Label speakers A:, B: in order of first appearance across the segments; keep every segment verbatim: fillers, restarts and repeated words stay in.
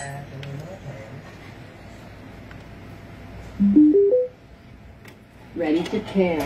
A: Ready to pair.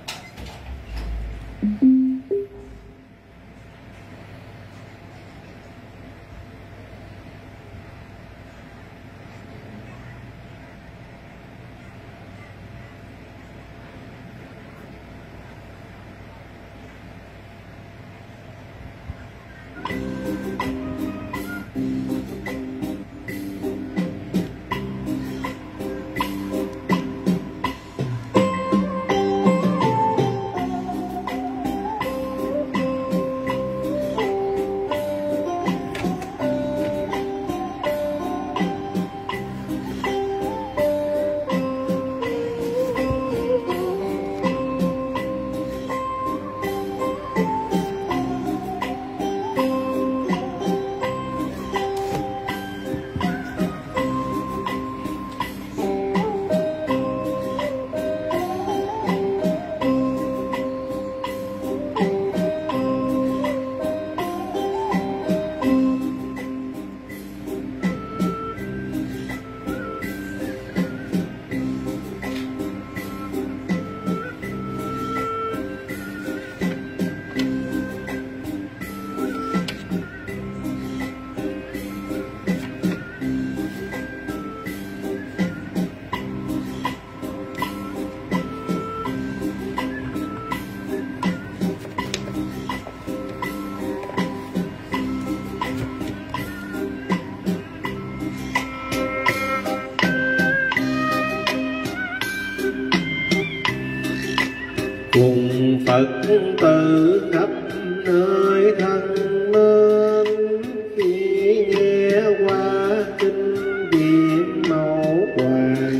B: cùng Phật tử khắp nơi thân mến, khi nghe qua kinh điển mẫu hoàng,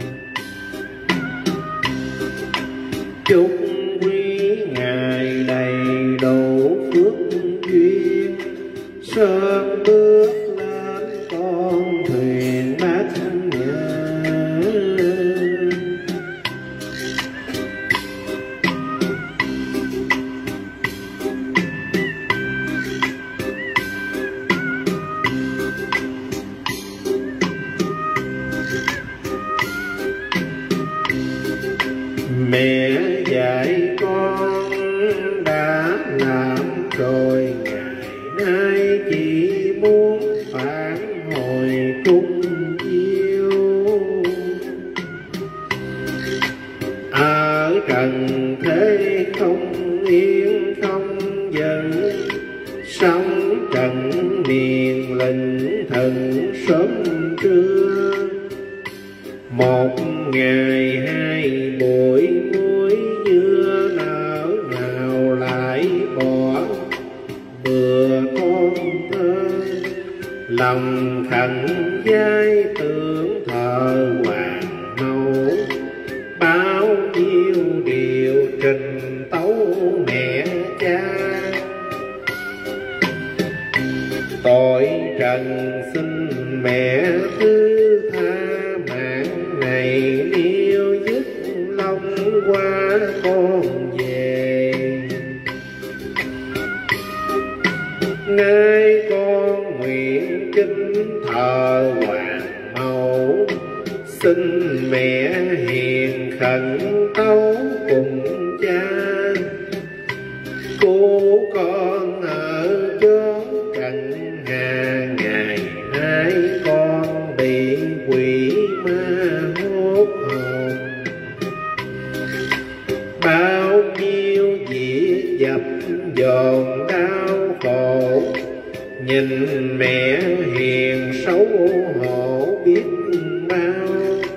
B: chúc quý ngài đầy đủ phước duyên, sớm bước lên con thuyền bát nhã. Mẹ dạy con đã làm rồi, ngày nay chỉ muốn phản hồi cung yêu. Ở trần thế không yên không giận, sống trần miền lệnh thần sớm trưa. Một ngày hai buổi muối dưa nở nào lại bỏ bừa con thơ, lòng khẩn giai tưởng thờ hoàng mẫu, bao nhiêu điều trình tấu mẹ cha. Tội trần xin mẹ thứ tha mạng này, nếu dứt lòng qua con về. Nay con nguyện kính thờ hoàng mẫu, xin mẹ hiền khẩn tấu cùng cha. Cô con ở chốn trần hà, ngày nay con bị quỷ ma hốt hồn. Bao nhiêu việc dập dồn đau khổ, nhìn mẹ hiền xấu hổ biết bao.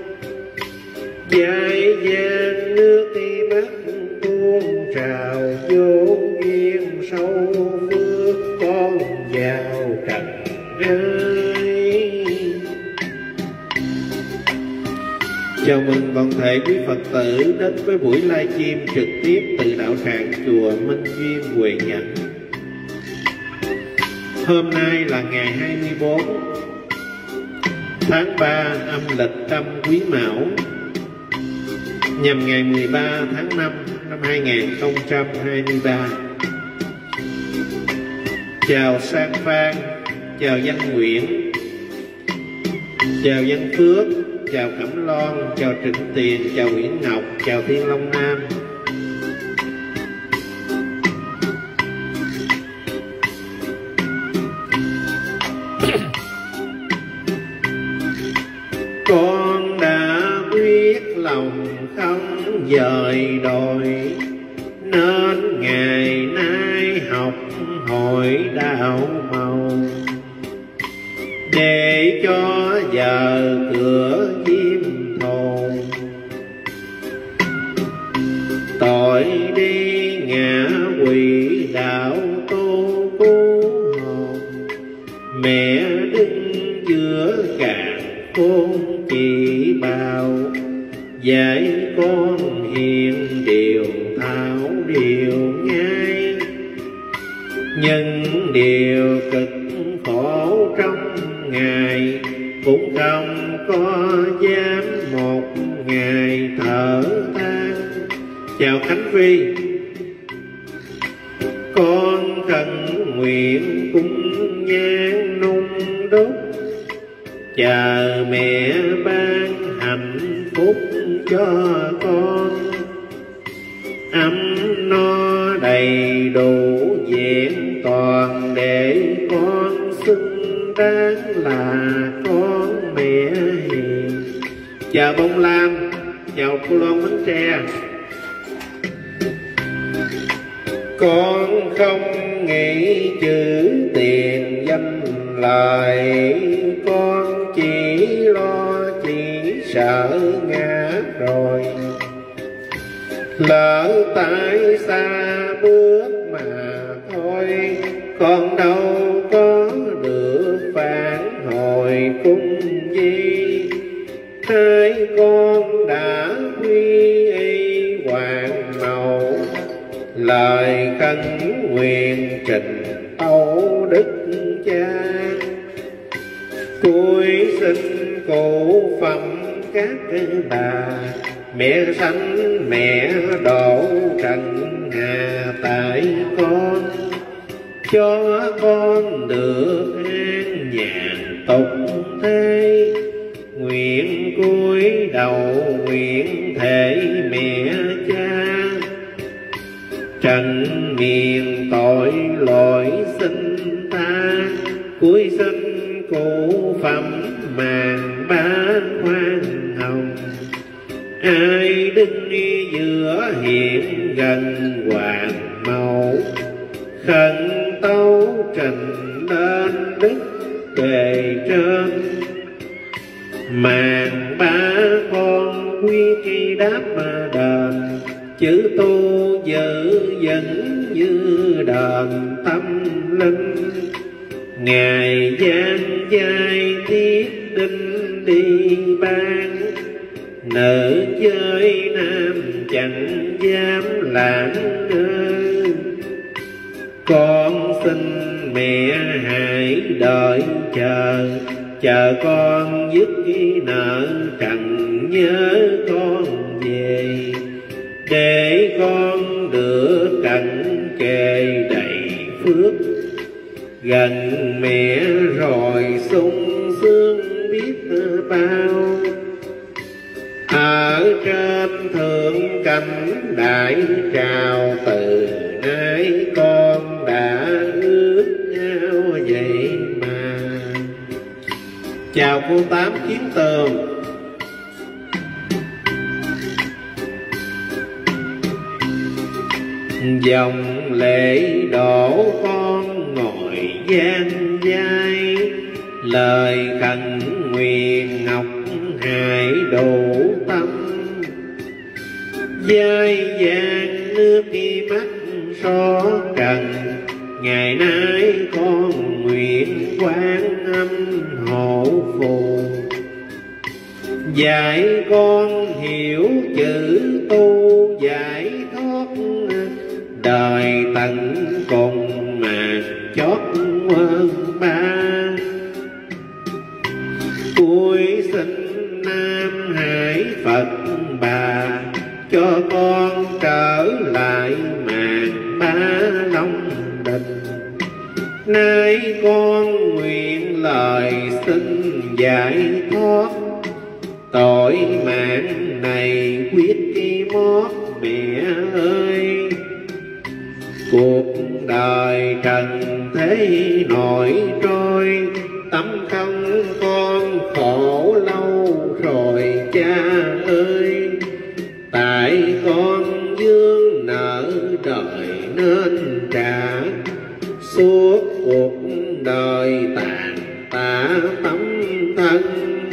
B: Dai dang nước mắt tuôn trào, vô duyên sâu phước con vào trần ai. Chào mừng toàn thể quý Phật tử đến với buổi livestream trực tiếp từ đạo tràng chùa Minh Duyên, Huệ Nhận. Hôm nay là ngày hai mươi bốn tháng ba âm lịch năm Quý Mão, nhằm ngày mười ba tháng năm năm hai nghìn không trăm hai mươi ba. Chào Sang Phan, chào Danh Nguyễn, Chào Văn Phước, chào Cẩm Loan, chào Trịnh Tiền, chào Nguyễn Ngọc, chào Thiên Long Nam. Con đã quyết lòng không dời đồi, nên ngày nay học hỏi đạo màu, để cho giờ cửa diêm thồn. Tội đi ngã quỷ đạo tu cứu hồn, mẹ đứng giữa cạn khôn chỉ bào, dạy con hiền điều thảo điều ngay. Nhưng điều cực khổ trong ngày, cũng không có dám một ngày thở than. Chào Khánh Phi, con khẩn nguyện cúng nhang nung đốt, chờ mẹ ban hạnh phúc cho con. Ấm no đầy đủ vẹn toàn, để con xứng đáng là con mẹ hiền. Chào Bông Lam, chào cô Loan Bánh Tre. Con không nghĩ chữ tiền danh lợi, con chỉ lo chỉ sợ ngã rồi. Lỡ tại xa bước mà thôi, con đâu có được phản hồi cung gì. Hai con đã quy y hoàn màu, lời khấn nguyện trình tâu đức cha. Cuối xin cụ phẩm các bà, mẹ sanh mẹ độ trần hà tại con, cho con được an nhàn tục thế. Nguyện cúi đầu nguyện thể mẹ cha, trần miền tội lỗi xin ta. Cuối xin cụ phẩm màn ban khoan hồng, ai đứng giữa hiện gần hoàng mẫu. Khẩn tấu trình lên đức bề trên, màn ba con quyết đáp đền. Chữ tu giữ vững như đền tâm linh, ngài gian giai thiết đinh đi ban. Nữ với nam chẳng dám lãng ơi, con xin mẹ hãy đợi chờ. Chờ con dứt nợ trần nhớ con về, để con được cận kề đầy phước. Gần mẹ rồi sung sướng biết bao, ở trên thượng cảnh đại trào. Từ nay con đã ước nhau vậy mà. Chào cô Tám Kiến Tường. Dòng lễ đổ con ngồi gian giai, lời khẩn nguyện ngọc hài đủ tâm. Giai vàng nước đi mắt so trần, ngày nay con nguyện Quan Âm hộ phù. Dạy con hiểu chữ tu giải thoát, đời tận cùng mà chót quân ba. Cuối xin Nam Hải Phật bà, cho con trở lại màn ba Long Đình. Nay con nguyện lời xin giải thoát. Tội mạng này quyết đi mót mẹ ơi. Cuộc đời trần thế nổi trôi, tấm thân con khổ lâu rồi cha ơi. Tại con dương nợ đời nên trả, suốt cuộc đời tàn tạ tấm thân.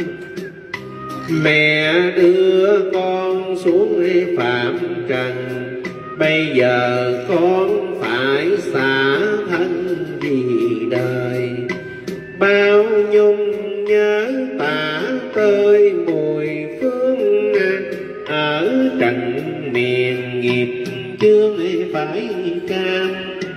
B: Mẹ đưa con xuống phạm trần, bây giờ con phải xả thân vì đời. Bao nhung nhớ tả tơi mùi phương, ở trần miền nghiệp chướng phải cam.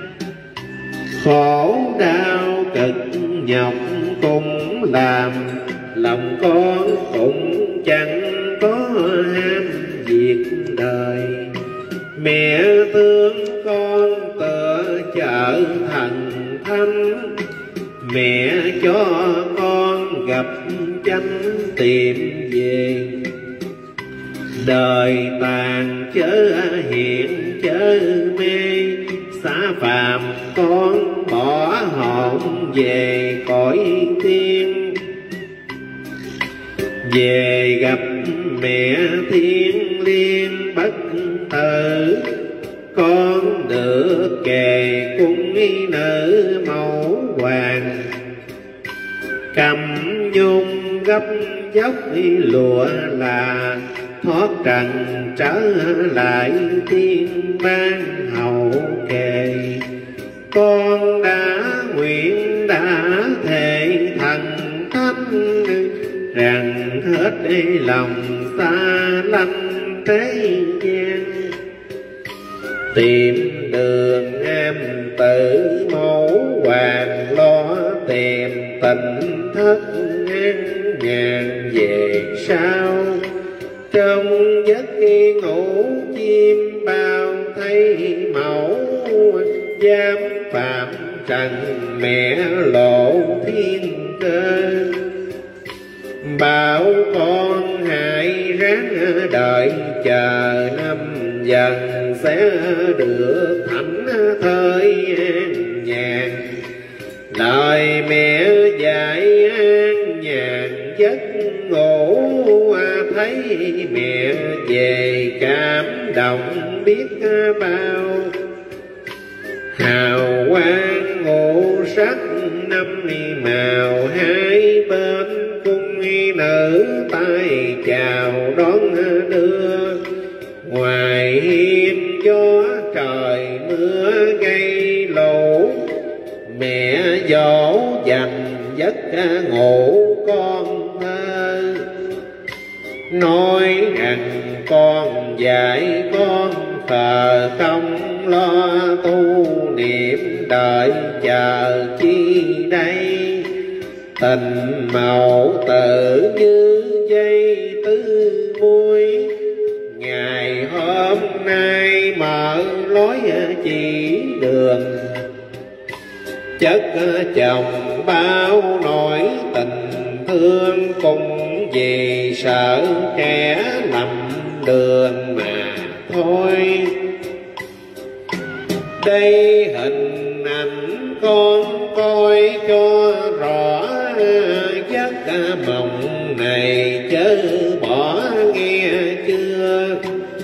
B: Khổ đau cực nhọc cùng làm, lòng con cũng chẳng có ham việc đời. Mẹ thương con tựa chợ thần thánh, mẹ cho con gặp chánh tìm về. Đời tàn chớ hiện chớ mê, xá phàm con bỏ hồn về cõi tiên. Về gặp mẹ thiên liêng bất tử, con được kề cung nữ mẫu hoàng. Cầm nhung gấp dốc lụa là, thoát trần trở lại thiên ban hậu kề. Con đã nguyện đã thề thần thánh, rằng hết lòng xa lánh thế gian. Tìm đường em tự mẫu hoàng, lo tìm tình thất an nhàn về sau. Trong giấc ngủ chim bao thấy mẫu, dám phạm trần mẹ lộ thiên cơ. Bảo con hãy ráng đợi chờ, năm dần sẽ được thảnh thơi an nhàn. Lời mẹ dạy an nhàn giấc ngủ, thấy mẹ về cảm động biết bao. Hào quang ngũ sắc năm màu, hai bên cung nữ tay chào đón đưa. Ngoài hiên gió trời mưa gây lũ, mẹ dỗ dành giấc ngủ con thơ. Nói rằng con dạy con khờ không lo tu niệm, đợi chờ chi đây. Tình mẫu tử như dây tứ vui, ngày hôm nay mở lối chỉ đường. Chất chồng bao nỗi tình thương, cùng vì sợ kẻ lầm đường mà thôi. Đây hình ảnh con coi cho rõ, giấc mộng này chớ bỏ nghe chưa.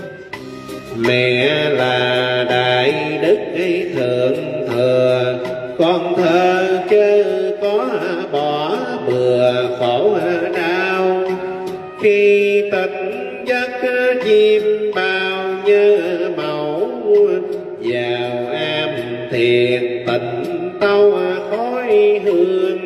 B: Mẹ là đại đức thượng thừa, con thơ chớ có bỏ bừa khổ đau. Khi tỉnh giấc chim bao như mẫu, vào am thiền tịnh tâu khói hương.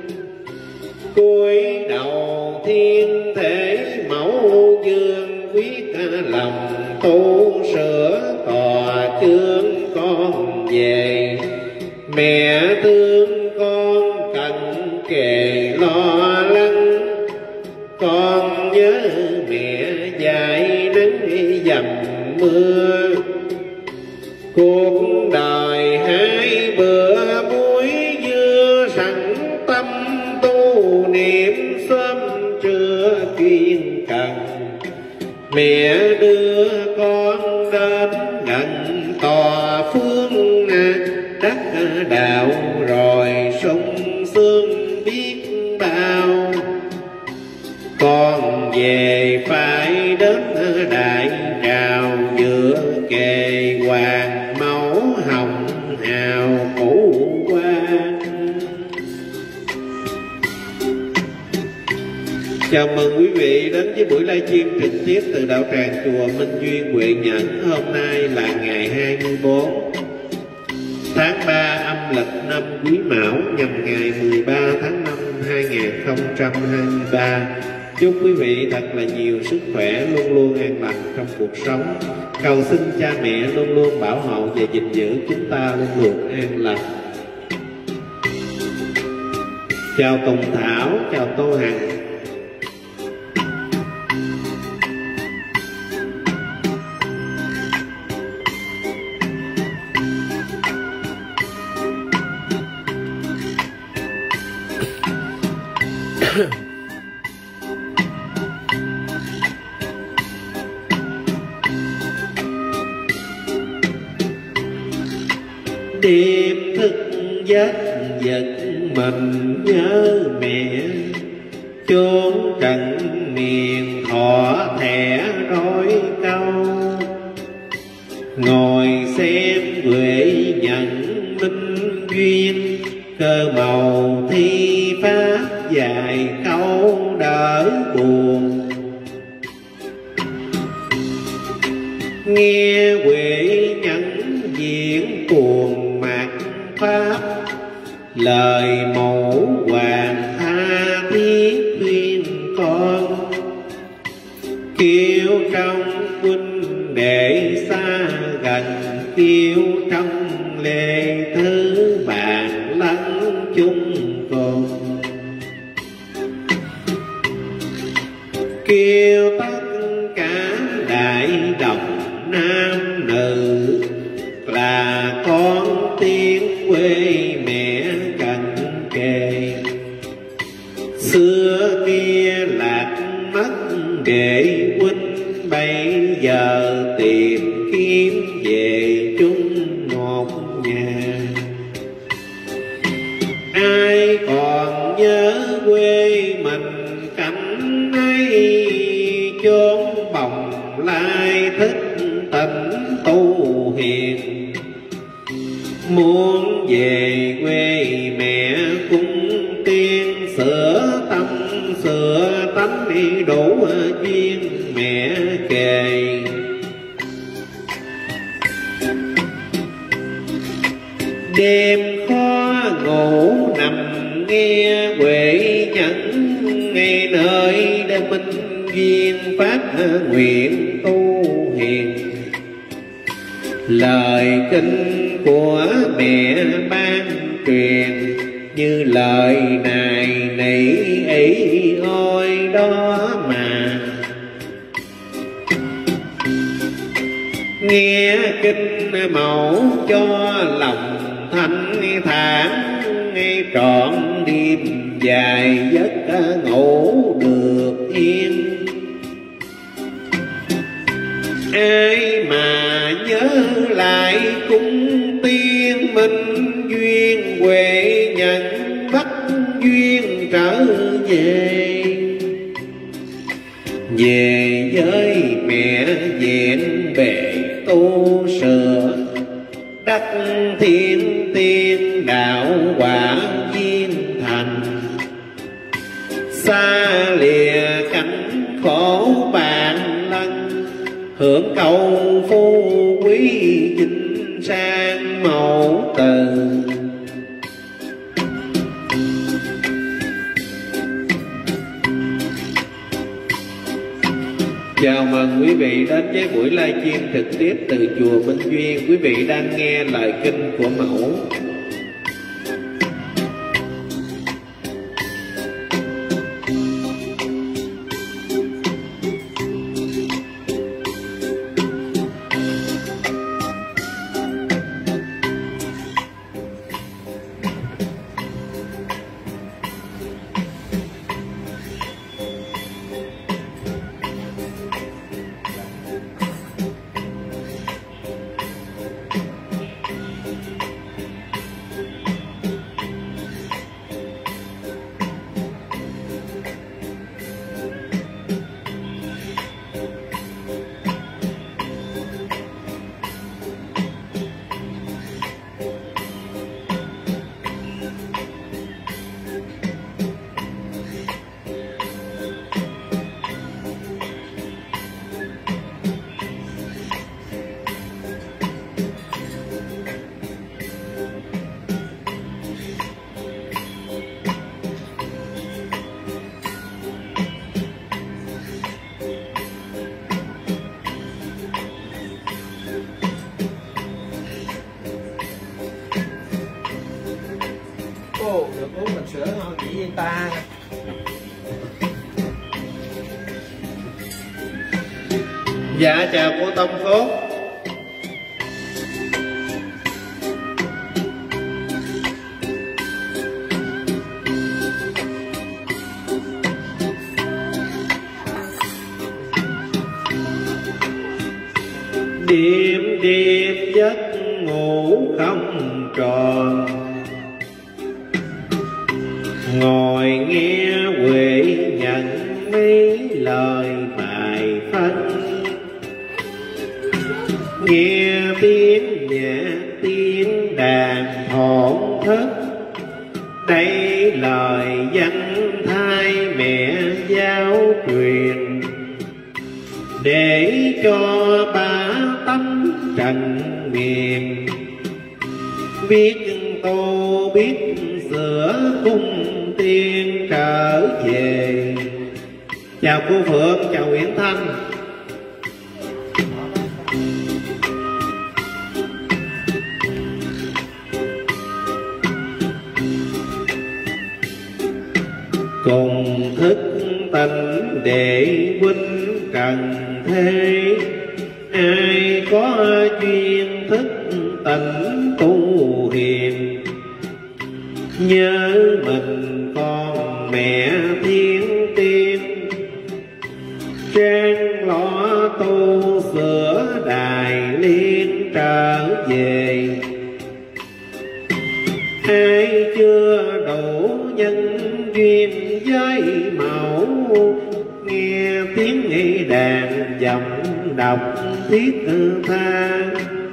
B: Cúi đầu thiên thể mẫu dương, quyết lòng tu sửa tòa chương con về. Mẹ thương con cần kề lo lắng, con nhớ mẹ dạy nắng dầm mưa. Cuộc đời hai bữa muối dưa, sẵn tâm tu niệm Mẹ đưa con đến gần tòa phương đất đạo, rồi sung sướng biết bao. Con về phải đến đại trào, giữa kề hoàng mẫu hồng hào cũ quan. Chào mừng quý vị đến với buổi livestream trực tiếp từ đạo tràng chùa Minh Duyên, Huệ Nhẫn. Hôm nay là ngày hai mươi tư tháng ba âm lịch năm Quý Mão, nhằm ngày mười ba tháng năm hai nghìn không trăm hai mươi ba. Chúc quý vị thật là nhiều sức khỏe, luôn luôn an lành trong cuộc sống. Cầu xin cha mẹ luôn luôn bảo hộ và gìn giữ chúng ta luôn luôn an lành. Chào Tùng Thảo, chào Tô Hằng. Đêm thức giấc giật mình nhớ mẹ, chốn trần miền thọ thẻ rối câu. Ngồi xem Huệ Nhẫn minh duyên, cơ màu thi pháp dài câu đỡ buồn. Nghe Huệ Nhẫn diễn cuồng mạc pháp, lời mẫu hoàng tha thiết khuyên con. Kêu trong huynh đệ xa gần, kêu trong lệ thứ bạn lắng chung cùng. Kêu tất cả đại đồng nam nữ, là con tiếng quê mẹ cận kề. Xưa kia lạc mất để huynh, bây giờ tìm kiếm về chung một nhà. Ai còn nhớ quê mình cảnh ấy, chốn bồng lai thích tịnh tu hiền. Muốn về quê mẹ cung tiên, sửa tâm sửa tánh đi đủ duyên mẹ kề. Đêm khó ngủ nằm nghe Huệ Nhẫn, ngay nơi để minh duyên phát nguyện tu hiền. Lời kinh của mẹ ban truyền, như lời này nỉ ấy ôi đó mà. Nghe kinh mẫu cho lòng thanh thản, nghe trọn đêm dài giấc ngủ được yên. Ai mà nhớ lại cung tiên minh duyên, Huệ Nhẫn bắt duyên trở về. Về với mẹ vẹn bề tu sửa, đắc thiên tiên đạo quả viên thành. Xa lìa cảnh khổ bạn lân, hưởng cầu phú quý chính sang mẫu từ. Chào mừng quý vị đến với buổi livestream trực tiếp từ chùa Minh Duyên. Quý vị đang nghe lời kinh của mẫu.
A: ta.
B: Dạ chào cô Tâm Phúc. Đêm đêm giấc ngủ không tròn, ngồi nghe Huệ nhận mấy lời bài phân, nghe tiếng nhạc tiếng đàn thổn thức, đây lời văn thai mẹ giáo truyền, để cho ba tánh trần miền, biết tô biết sửa cung tiên trở về. Chào cô Phượng, chào Nguyễn Thanh. Cùng thức tình để huynh trần thế, ai có duyên thức tình tu hiền, nhớ mình con mẹ thiên tiên, trang lo tu sửa đài liên trở về. Ai chưa đủ nhân duyên với mẫu, nghe tiếng nghi đàn giọng đọc thiết tha,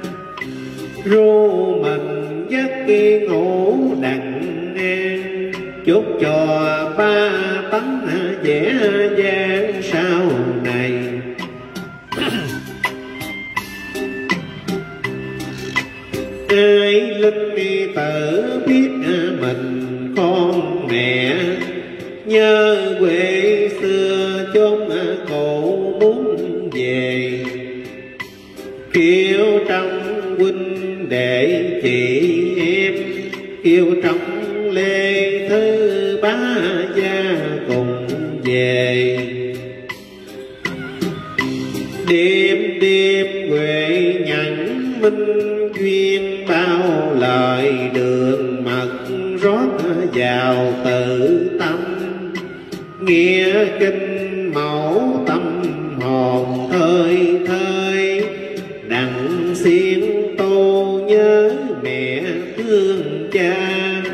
B: ru mình giấc khi ngủ đặng ngang, chúc cho ba tánh vẽ vang sau này. Ai linh đi tự biết mình con mẹ, nhớ quê xưa chốn cổ muốn về, kêu trong huynh đệ chị em, kêu trong lê thứ bá gia cùng về. Đêm đêm Huệ nhận minh duyên, bao lời đường mật rót vào tự tâm, nghĩa kinh mẫu tâm hồn thơi thơi, đặng xiên tô nhớ mẹ thương cha.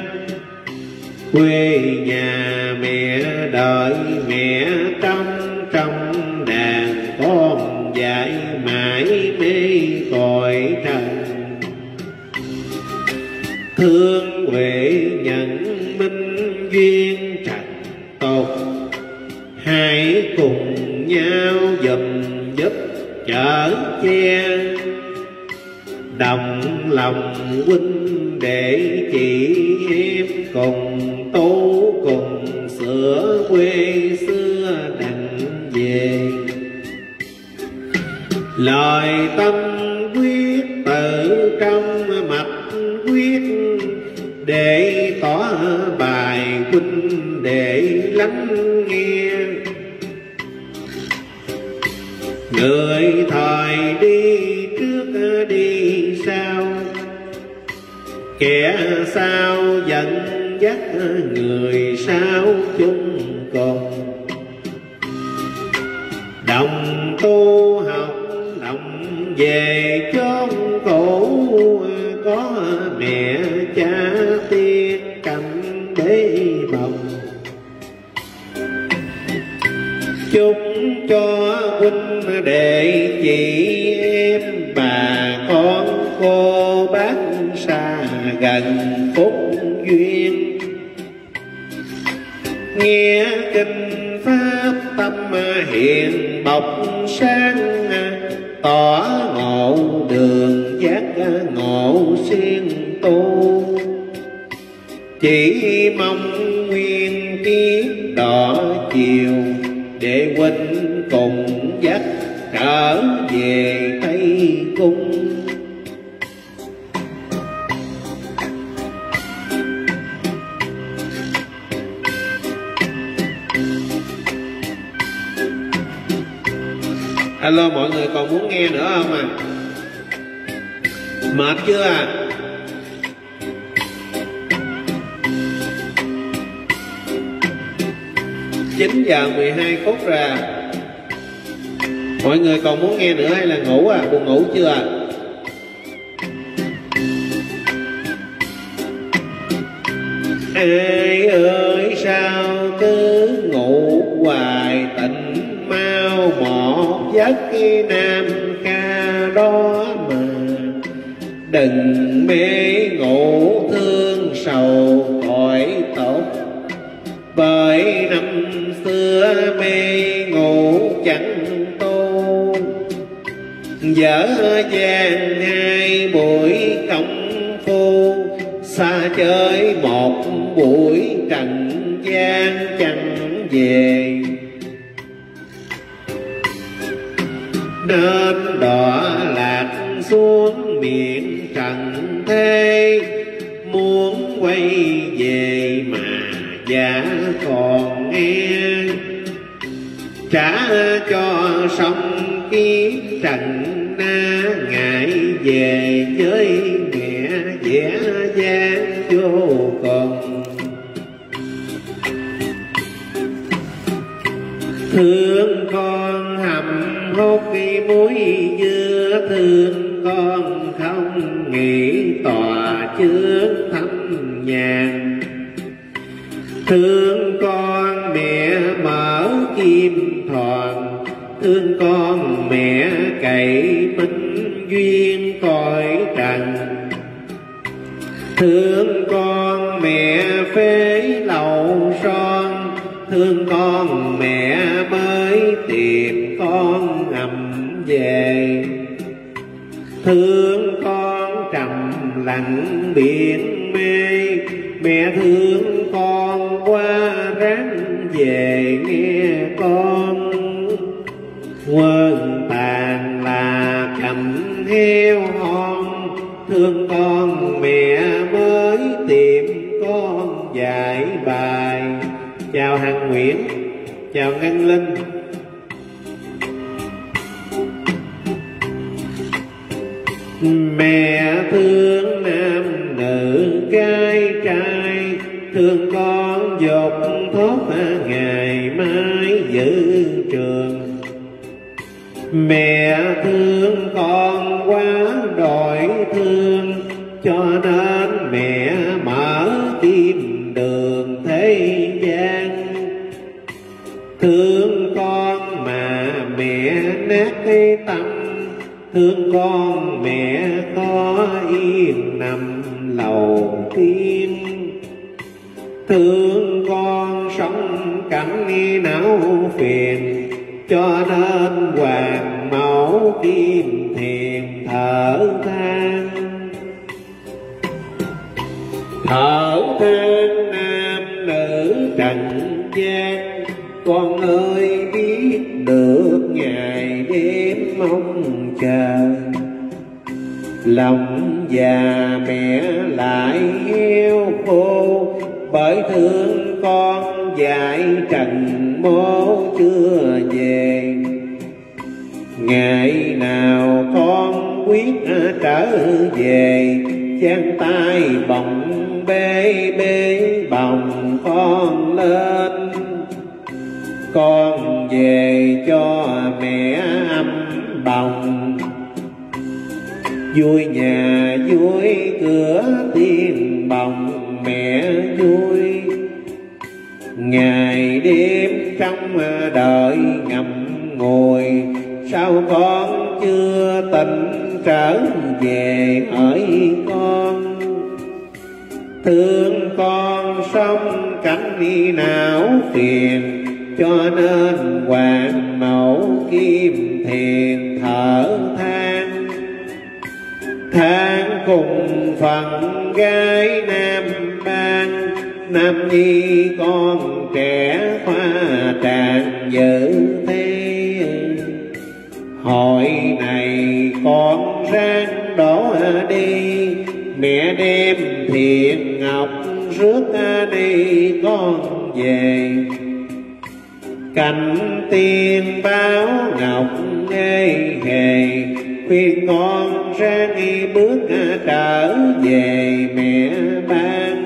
B: Quê nhà mẹ đợi mẹ trong trong đàn, con dạy mãi mê cõi trần. Thương Huệ nhận minh duyên trạch tục, hãy cùng nhau dùm giúp chở che, đồng lòng huynh đệ chị em, cùng tu cùng sửa quê xưa đặng về. Lời tâm quyết tự trong mạch quyết, để tỏ bài huynh đệ lắng nghe. Người thời đi trước đi sau, kẻ sau dẫn dắt người sau chung cùng. Đồng tu học đồng về chốn cũ, có mẹ cha tiên cạnh bế bồng. Chúc cho huynh đệ chị em, bà con cô bác xa gần phúc duyên, nghe kinh pháp tâm hiện bộc sáng, tỏ ngộ đường giác ngộ xuyên tu. Chỉ mong nguyên kiếp đỏ chiều, để huynh cùng dắt trở về Tây Cung. Alo, mọi người còn muốn nghe nữa không à? Mệt chưa à? chín giờ mười hai phút rồi. Mọi người còn muốn nghe nữa hay là ngủ à? Buồn ngủ chưa à? Ai ơi sao cứ ngủ hoài, tỉnh mau một giấc nam ca đó mà. Đừng mê ngủ thương sầu cõi tốt, bởi năm xưa mê ngủ chẳng tu. Dở dang hai buổi công phu, xa chơi một buổi trần gian chẳng về. Nên đọa lạc xuống miệng trần thế, muốn quay về mà giá còn nghe. Trả cho xong kiếp trần na, ngại về với mẹ vẻ vang vô cùng. Thương con hầm hốt cái muối dưa, thương con không nghĩ tòa trước thăm nhàn. Thương con mẹ mở kim thoàn, thương con mẹ cậy minh duyên cõi trần. Thương con mẹ phế lầu son, thương con mẹ mới tìm con ngầm về. Thương con trầm lặng biển mê, mẹ thương con qua ráng về nghe con. Quân tàn là cầm heo hon, thương con mẹ mới tìm con dạy bài. Chào Hằng Nguyễn, chào Ngân Linh. Mẹ thương nam nữ gái trai, thương con dục thốt ngày mai giữ trường. Mẹ thương con quá đòi thương, cho nên mẹ mở tim đường thế gian. Thương con mà mẹ nát cái tâm, thương con mẹ có yên nằm lầu tiên. Thương con sống cảnh não phiền, cho nên hoàng mẫu kim thiền thở than. Thở than nam nữ trần gian, con ơi biết được ngày đêm mong chờ. Lòng già mẹ lại heo khô, bởi thương con dạy trần mố chưa về. Ngày nào con quyết trở về, chan tay bồng bê bê bồng con lên. Con về cho mẹ ấm bồng, vui nhà vui cửa tiên bồng mẹ vui. Ngày đêm trong đợi ngậm ngùi, sao con chưa tỉnh trở về hỡi con. Thương con sống cảnh đi não phiền, cho nên hoàng mẫu kim thiền thở than. Than cùng phần gái nam ban, nam nhi con trẻ khoa tràng dự thế. Hội này con ráng đổ đi, mẹ đem thiện ngọc rước đi con về. Cảnh tiên báo ngọc ê hề, khuyên con ráng bước trở về mẹ ban.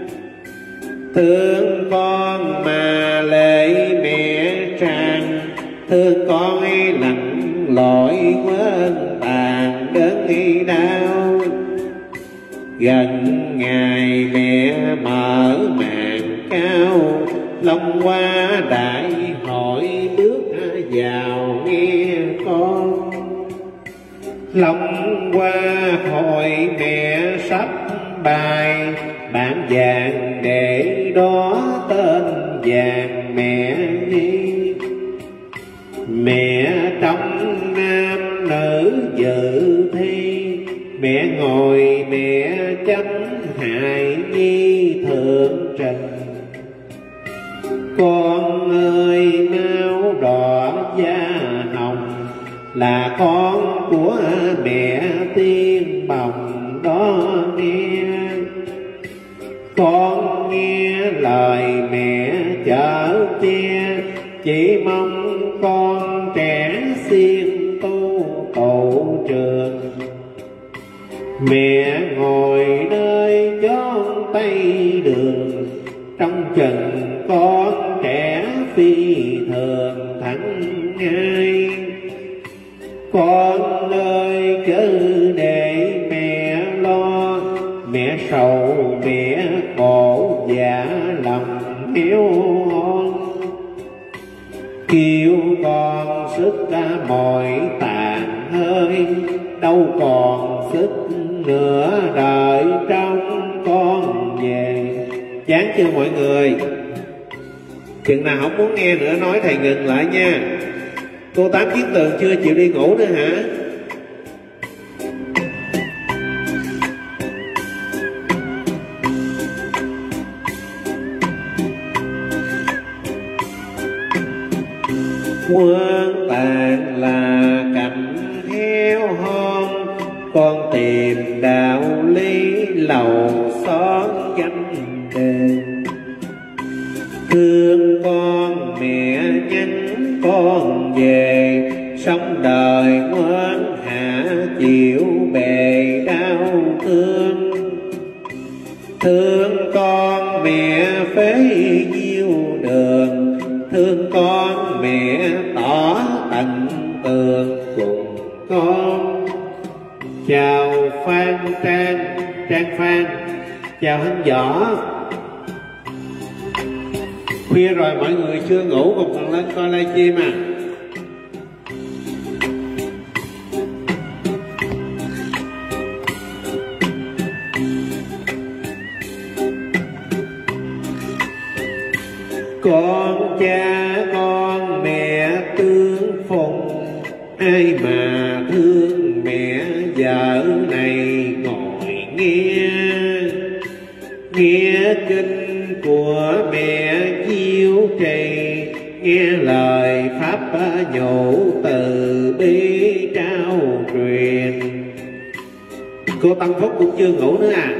B: Thương con mà lệ mẹ tràn, thương con ấy lặng lội quên tàn đớn đau. Gần ngày mẹ mở màn cao, long qua đại hội bước vào nghe con. Long qua hội mẹ sắp bài, bản vàng để đó tên vàng mẹ nghi. Mẹ trong nam nữ dự thi, mẹ ngồi mẹ chấm hài nhi thượng trần. Con ơi máu đỏ da hồng, là con của mẹ tiên bồng đó nghe. Con nghe lời mẹ chở che, chỉ mong con trẻ siêng tu tụ trường. Mẹ ngồi nơi chốn tây đường, trong chừng con trẻ phi thường thẳng ngay. Con ơi chớ để mẹ lo, mẹ sầu mẹ khổ dạ lòng héo hon. Kêu con sức mỏi tàn hơi, đâu còn sức nữa đợi trong con về. Chán chưa mọi người? Chừng nào không muốn nghe nữa nói thầy ngừng lại nha. Cô Tám Chiến Tường chưa chịu đi ngủ nữa hả? Quân tàn là cảnh héo hon, con tìm đạo lý lầu xóm danh đền. Thương con mẹ nhắn con về, sống đời quên hạ chịu bề đau thương. Thương con mẹ phế diêu đường, thương con mẹ tỏ tận tường cùng con. Chào Phan Trang, Trang Phan, chào Hân Võ. Khuya rồi mọi người chưa ngủ còn còn lên coi livestream à? Con cha con mẹ tương phùng, ai mà thương mẹ vợ này ngồi nghe. Nghe kinh của mẹ chiếu trì, nghe lời pháp nhủ từ bi trao truyền. Cô Tâm Phúc cũng chưa ngủ nữa à?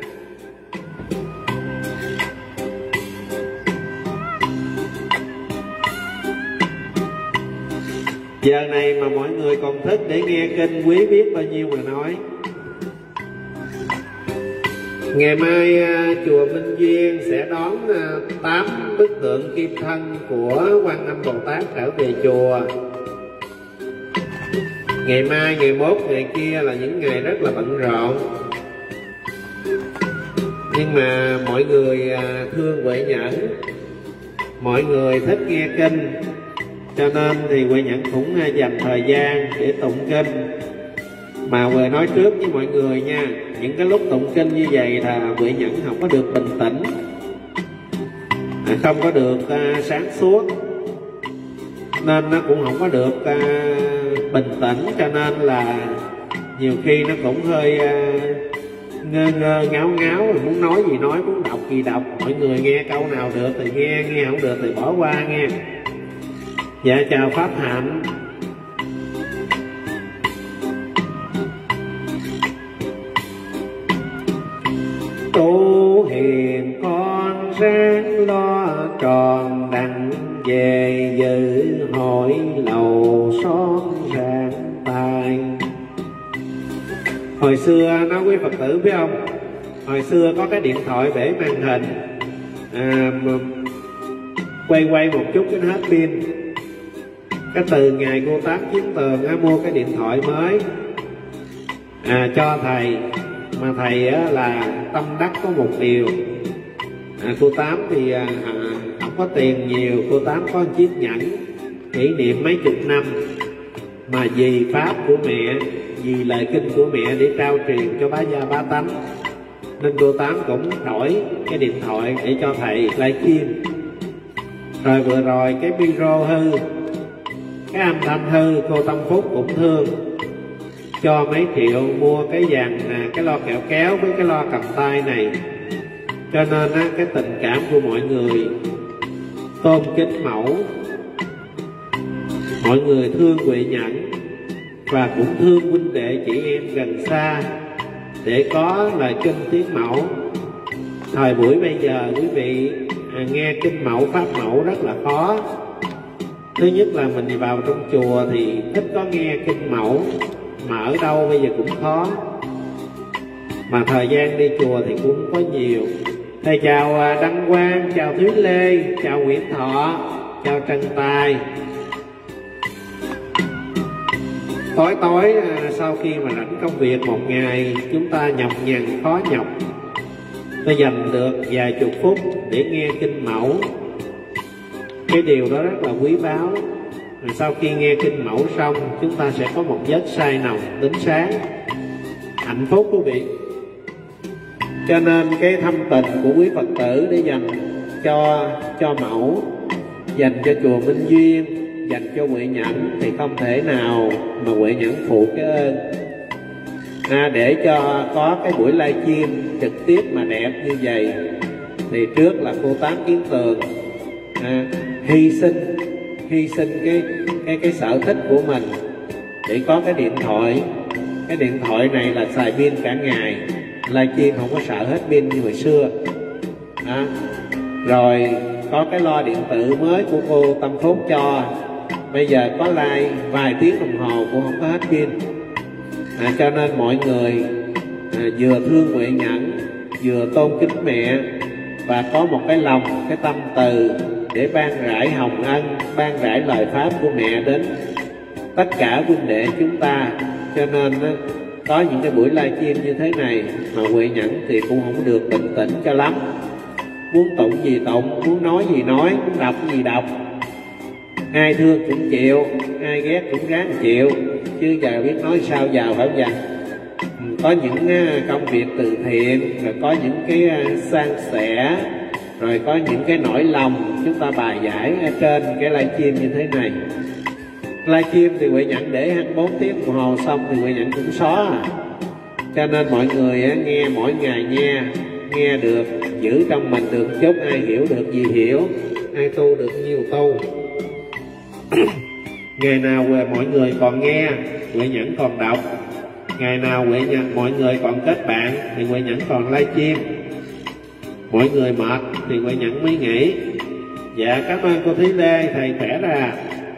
B: Giờ này mà mọi người còn thức để nghe kinh quý biết bao nhiêu mà nói. Ngày mai chùa Minh Duyên sẽ đón tám bức tượng kim thân của Quan Âm Bồ Tát trở về chùa. Ngày mai, ngày mốt, ngày kia là những ngày rất là bận rộn. Nhưng mà mọi người thương Huệ Nhẫn, mọi người thích nghe kinh, cho nên thì Huệ Nhẫn cũng dành thời gian để tụng kinh. Mà Huệ nói trước với mọi người nha, những cái lúc tụng kinh như vậy là Huệ Nhẫn không có được bình tĩnh, không có được uh, sáng suốt, nên nó cũng không có được uh, bình tĩnh, cho nên là nhiều khi nó cũng hơi uh, ngơ ngơ ngáo ngáo, muốn nói gì nói, muốn đọc gì đọc. Mọi người nghe câu nào được thì nghe, nghe không được thì bỏ qua nghe. Dạ chào Pháp Hạnh. Tu hiền con ráng lo tròn đặng về Hồi xưa nói quý Phật tử biết không, hồi xưa có cái điện thoại bể màn hình, à, quay quay một chút cho nó hết pin. Cái từ ngày cô Tám Chiến Tường á, mua cái điện thoại mới à, cho thầy, mà thầy á, là tâm đắc có một điều, à, cô Tám thì à, không có tiền nhiều, cô Tám có một chiếc nhẫn kỷ niệm mấy chục năm, mà vì pháp của mẹ, vì lời kinh của mẹ để trao truyền cho bá gia bá tánh, nên cô Tám cũng đổi cái điện thoại để cho thầy livestream. Rồi vừa rồi cái micro hư, cái âm thanh hư, cô Tâm Phúc cũng thương, cho mấy triệu mua cái dàn à, cái loa kẹo kéo với cái loa cầm tay này. Cho nên á, cái tình cảm của mọi người tôn kính mẫu, mọi người thương Huệ Nhẫn và cũng thương huynh đệ chị em gần xa để có lời kinh tiếng mẫu. Thời buổi bây giờ quý vị à, nghe kinh mẫu pháp mẫu rất là khó. Thứ nhất là mình vào trong chùa thì thích có nghe kinh mẫu, mà ở đâu bây giờ cũng khó, mà thời gian đi chùa thì cũng có nhiều. Thầy chào Đăng Quang, chào Thúy Lê, chào Nguyễn Thọ, chào Trần Tài. Tối tối sau khi mà rảnh công việc một ngày, chúng ta nhọc nhằn khó nhọc, tôi dành được vài chục phút để nghe kinh mẫu. Cái điều đó rất là quý báu. Sau khi nghe kinh mẫu xong, chúng ta sẽ có một giấc say nồng đến sáng, hạnh phúc quý vị. Cho nên cái thâm tình của quý Phật tử để dành cho cho mẫu, dành cho chùa Minh Duyên, dành cho Huệ Nhẫn thì không thể nào mà Huệ Nhẫn phụ cái ơn. À, để cho có cái buổi livestream trực tiếp mà đẹp như vậy thì trước là cô Tám Kiến Tường à, hy sinh hy sinh cái cái cái sở thích của mình để có cái điện thoại. Cái điện thoại này là xài pin cả ngày, livestream không có sợ hết pin như hồi xưa à, rồi có cái loa điện tử mới của cô Tâm Phúc cho, bây giờ có like vài tiếng đồng hồ cũng không có hết pin à, cho nên mọi người à, vừa thương Huệ Nhẫn, vừa tôn kính mẹ, và có một cái lòng, cái tâm từ để ban rải hồng ân, ban rải lời pháp của mẹ đến tất cả huynh đệ chúng ta. Cho nên có những cái buổi livestream như thế này mà Huệ Nhẫn thì cũng không được bình tĩnh cho lắm, muốn tụng gì tụng, muốn nói gì nói, muốn đọc gì đọc. Ai thương cũng chịu, ai ghét cũng ráng chịu, chứ giờ biết nói sao vào phải không vậy? Có những công việc từ thiện, rồi có những cái san sẻ, rồi có những cái nỗi lòng chúng ta bài giải ở trên cái livestream như thế này. Livestream thì Huệ Nhẫn để hai mươi bốn tiếng đồng hồ xong thì Huệ Nhẫn cũng xóa à. Cho nên mọi người nghe mỗi ngày nghe, nghe được, giữ trong mình được chút, ai hiểu được gì hiểu, ai tu được nhiều tu. Ngày nào mọi người còn nghe, Huệ Nhẫn còn đọc. Ngày nào Huệ Nhẫn mọi người còn kết bạn thì Huệ Nhẫn còn livestream. Mọi người mệt thì Huệ Nhẫn mới nghỉ. Dạ cảm ơn cô Thúy Lê, thầy khỏe ra.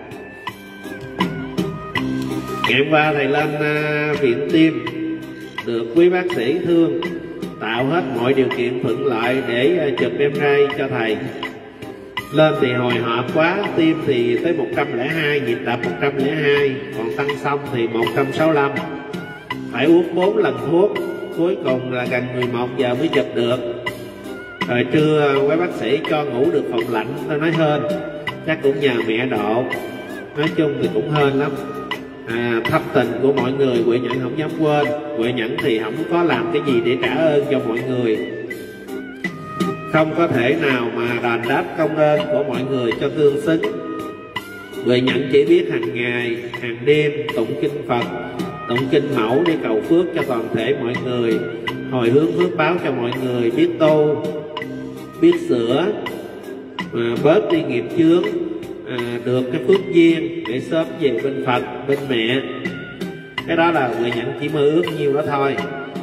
B: Ngày hôm qua thầy lên uh, viện tim, được quý bác sĩ thương tạo hết mọi điều kiện thuận lợi để uh, chụp em rờ i cho thầy. Lên thì hồi hộp quá, tim thì tới một trăm lẻ hai, nhịp đập một trăm lẻ hai, còn tăng xong thì một trăm sáu mươi lăm. Phải uống bốn lần thuốc, cuối cùng là gần mười một giờ mới chụp được. Rồi trưa quý bác sĩ cho ngủ được phòng lạnh, tôi nói hên, chắc cũng nhờ mẹ độ. Nói chung thì cũng hên lắm. À, thâm tình của mọi người Huệ Nhẫn không dám quên. Huệ Nhẫn thì không có làm cái gì để trả ơn cho mọi người, không có thể nào mà đền đáp công ơn của mọi người cho tương xứng. Huệ Nhẫn chỉ biết hàng ngày, hàng đêm tụng kinh Phật, tụng kinh mẫu để cầu phước cho toàn thể mọi người, hồi hướng phước báo cho mọi người biết tu, biết sửa, à, bớt đi nghiệp chướng, à, được cái phước duyên để sớm về bên Phật, bên mẹ. Cái đó là Huệ Nhẫn chỉ mơ ước nhiêu đó thôi.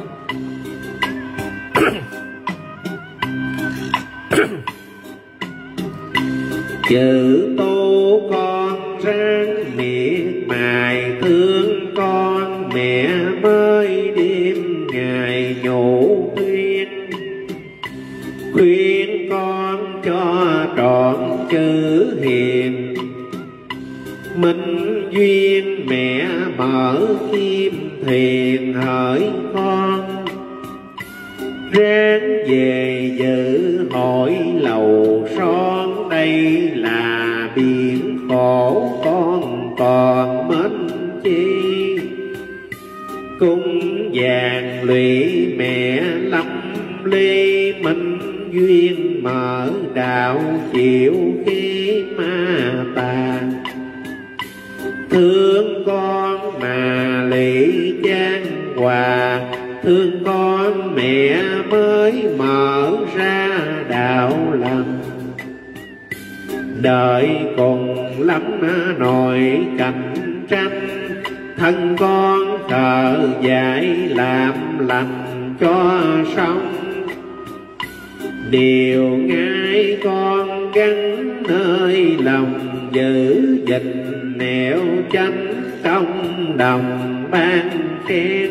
B: Chữ tu con ráng miệt mài thương con, mẹ mới đêm Minh duyên mẹ mở kim thuyền hỡi con, ráng về dự hội lầu son. Đây là biển khổ con còn mến chi, cung vàng lụy mẹ lâm ly. Minh duyên mở đạo chịu khi ma tàn, thương con mà lị chan hòa. Thương con mẹ mới mở ra đạo lành, đời cùng lắm nổi cạnh tranh. Thân con thờ dạy làm lành cho xong, điều ngay con gắn nơi lòng. giữ gìn nẻo chánh công đồng ban khen.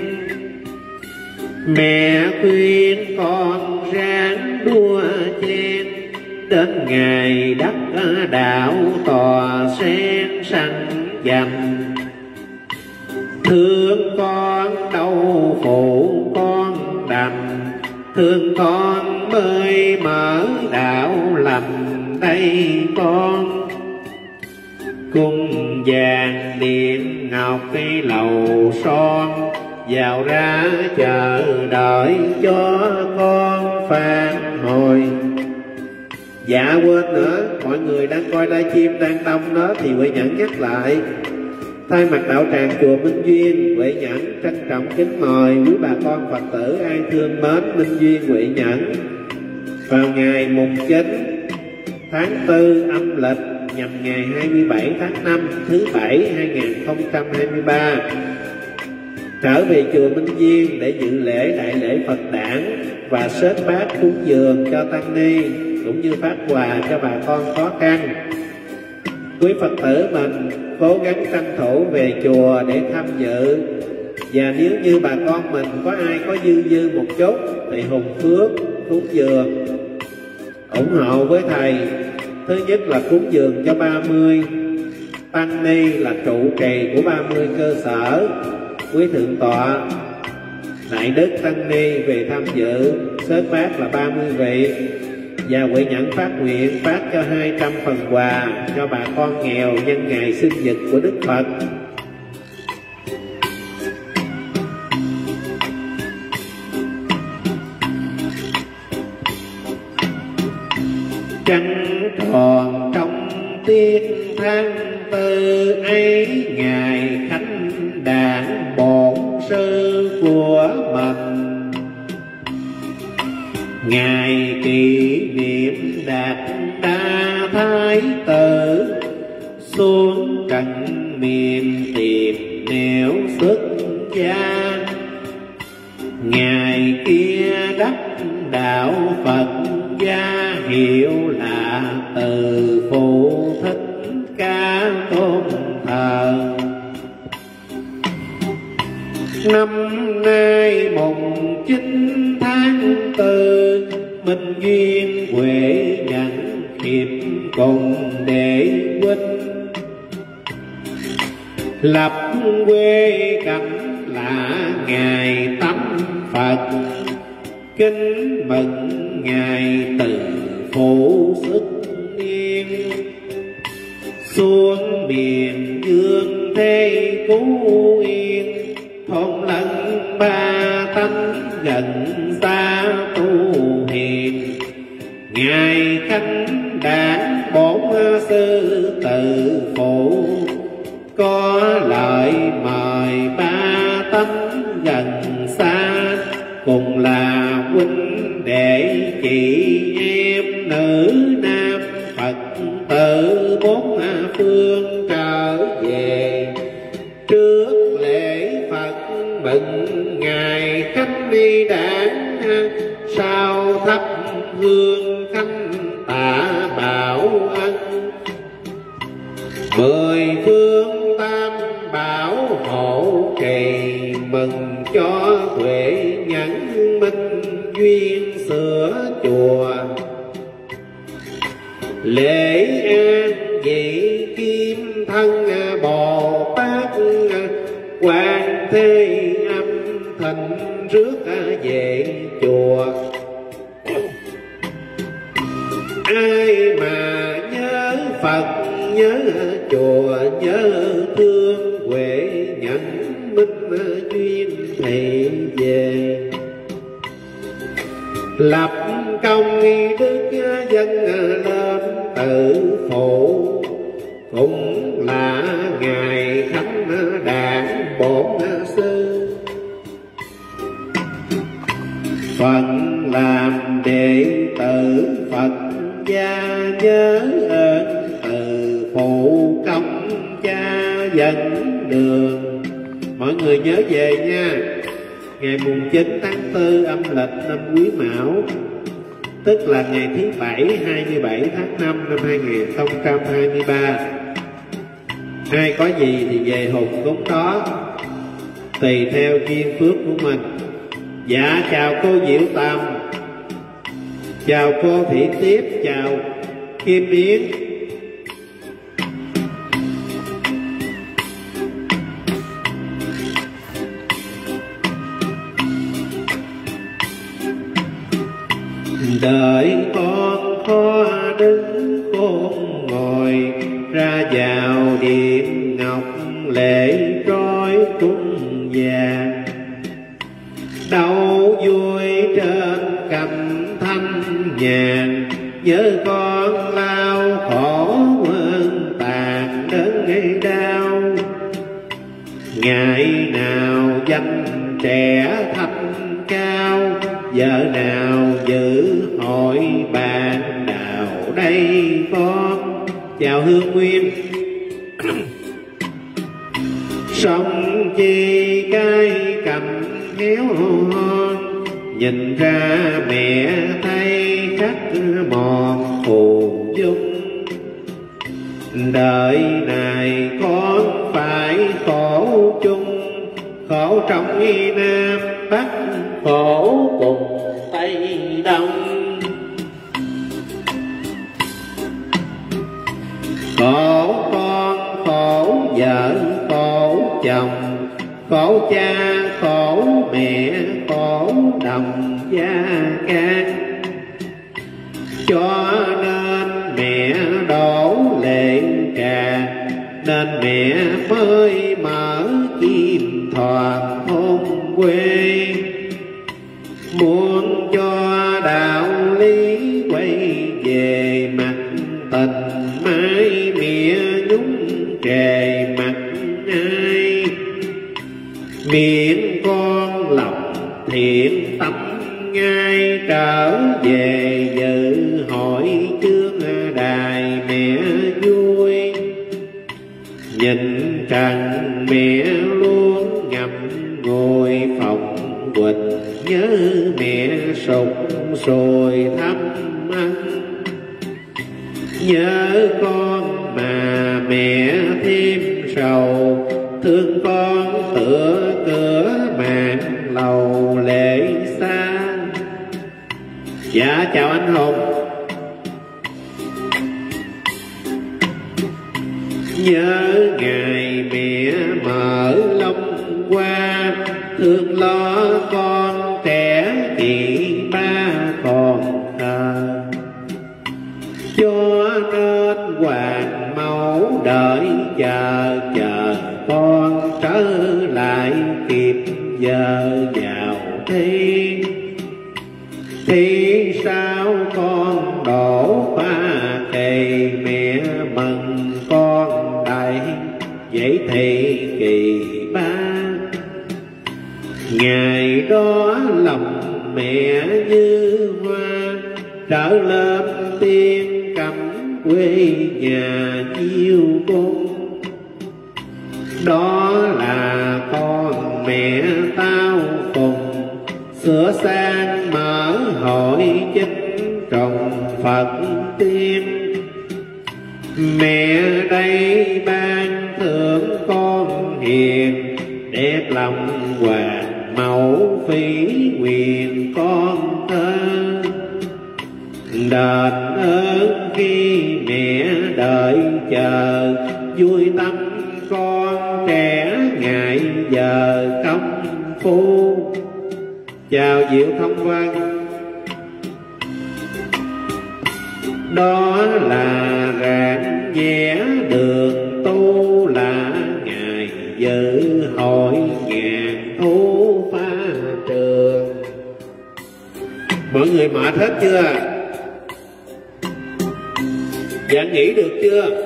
B: Mẹ khuyên con ráng đua chen, đến ngày đất đạo tòa sen sanh dành. Thương con đâu phụ con đành, thương con mới mở đạo lành đây con. Cung vàng điện ngọc cái lầu son, vào ra chờ đợi cho con phản hồi. Dạ quên nữa, mọi người đang coi livestream đang đông đó thì Huệ Nhẫn nhắc lại. Thay mặt đạo tràng chùa Minh Duyên, Huệ Nhẫn trân trọng kính mời quý bà con Phật tử ai thương mến Minh Duyên Huệ Nhẫn vào ngày mùng chín tháng tư âm lịch nhằm ngày hai mươi bảy tháng năm thứ bảy hai nghìn không trăm hai mươi ba trở về chùa Minh Duyên để dự lễ đại lễ Phật đản và xếp bát cúng dường cho tăng ni cũng như phát quà cho bà con khó khăn. Quý Phật tử mình cố gắng tranh thủ về chùa để tham dự, và nếu như bà con mình có ai có dư dư một chút thì hùng phước cúng dường ủng hộ với thầy. Thứ nhất là cúng dường cho ba mươi tăng ni là trụ trì của ba mươi cơ sở. Quý thượng tọa đại đức tăng ni về tham dự, xếp bát là ba mươi vị, và Huệ Nhẫn phát nguyện phát cho hai trăm phần quà cho bà con nghèo nhân ngày sinh nhật của Đức Phật. Trăng tròn trong tiết tháng tư ấy, ngày khánh đản bổn sư của mình. Ngày kỷ niệm đạt đa thái tử, xuống trần miền tìm nẻo xuất gia. Ngày kia đắc đạo Phật gia, hiệu là từ phụ thích ca tôn thờ. Năm nay mùng chín tháng tư, Minh Duyên Huệ Nhẫn hiệp cùng đệ huynh lập quê cảnh là ngày tắm Phật. Kính mừng ngày từ phụ xuất niên, xuống miền dương thế cứu yên. Thôn lân ba tánh gần xa tu hiền, ngài khánh đản bổn sư tự phụ. Có lời mời ba tánh gần xa, cùng là huynh đệ chị em nữ nam Phật tử bốn phương trở về. Trước lễ Phật mừng ngày khánh đi đản, sau thắp hương khánh tạ bảo ân. Mười phương tam bảo hộ trì, mừng cho Huệ Nhẫn Minh Duyên sửa chùa. Lễ an vị kim thân Bồ Tát quan thế âm thanh rước về chùa. Ai mà nhớ Phật nhớ chùa nhớ thương huệ nhận minh duyên thì về. Lập công đức dân lên tự phụ cũng là ngài khánh đản bổn sư. Phận làm đệ tử Phật gia nhớ ơn từ phụ công cha dẫn đường. Mọi người nhớ về nha. Ngày mùng chín tháng tư âm lịch năm Quý Mão, tức là ngày thứ bảy hai mươi bảy tháng năm năm hai nghìn không trăm hai mươi ba. Ai có gì thì về hùng cúng đó, tùy theo duyên phước của mình. Dạ chào cô Diệu Tâm, chào cô Thị Tiếp, chào Kim Yến. Đợi con khó đứng khôn ngồi, ra vào điện ngọc lễ trói cung vàng. Đâu vui trên cầm thanh nhàn, nhớ con lao khổ quên tàn đớn gây đau. Ngày nào danh trẻ thanh cao, giờ nào giữ hội bàn đào đây con. Chào Hương Nguyên. Sông chi cái cầm héo hon, nhìn ra mẹ thấy khắc mòn phù dung. Đời này con phải khổ chung, khổ trong Nam Bắc, khổ cùng Tây Đông. Khổ con, khổ vợ, khổ chồng, khổ cha, khổ mẹ, khổ đồng gia can. Cho nên mẹ đổ lệ tràn, nên mẹ mới mở kim thoàn thôn quê. Muốn cho đạo lý quay về mặt tình, mãi mẹ nhúng trề mặt ai. Miệng con lòng thiện tâm ngay, trở về dự hội chương đài mẹ vui. Nhìn trần mẹ luôn ngậm ngồi phòng quỳnh, nhớ mẹ sụp sùi thăm ăn. Nhớ con mà mẹ thêm sầu, thương con tựa cửa màn lầu lệ xa. Dạ chào anh Hùng. Nhớ ngày mẹ mở lông qua, thương lo con trẻ chị ba còn thờ. Cho nên hoàng mẫu đợi chờ, chờ con trở lại kịp giờ vào thi. Thì sao con đổ ba kỳ, mẹ mừng con đầy vậy thì kỳ ba. Ngày đó lòng mẹ như hoa, trở lên tiên cầm quê nhà chiêu cung. Đó là con mẹ tao cùng, sửa sang mở hội chính trồng Phật tiên. Mẹ đây ban thưởng con hiền, đẹp lòng hoàng mẫu phí quyền con thơ. Đền ơn khi mẹ đợi chờ, vui tâm con trẻ ngày giờ công phu. Chào Diệu Thông Văn. Đó là rạng vẽ đường tu, là ngày dự hội ngàn thu pha trường. Mọi người mệt hết chưa? Dạ nghỉ được chưa?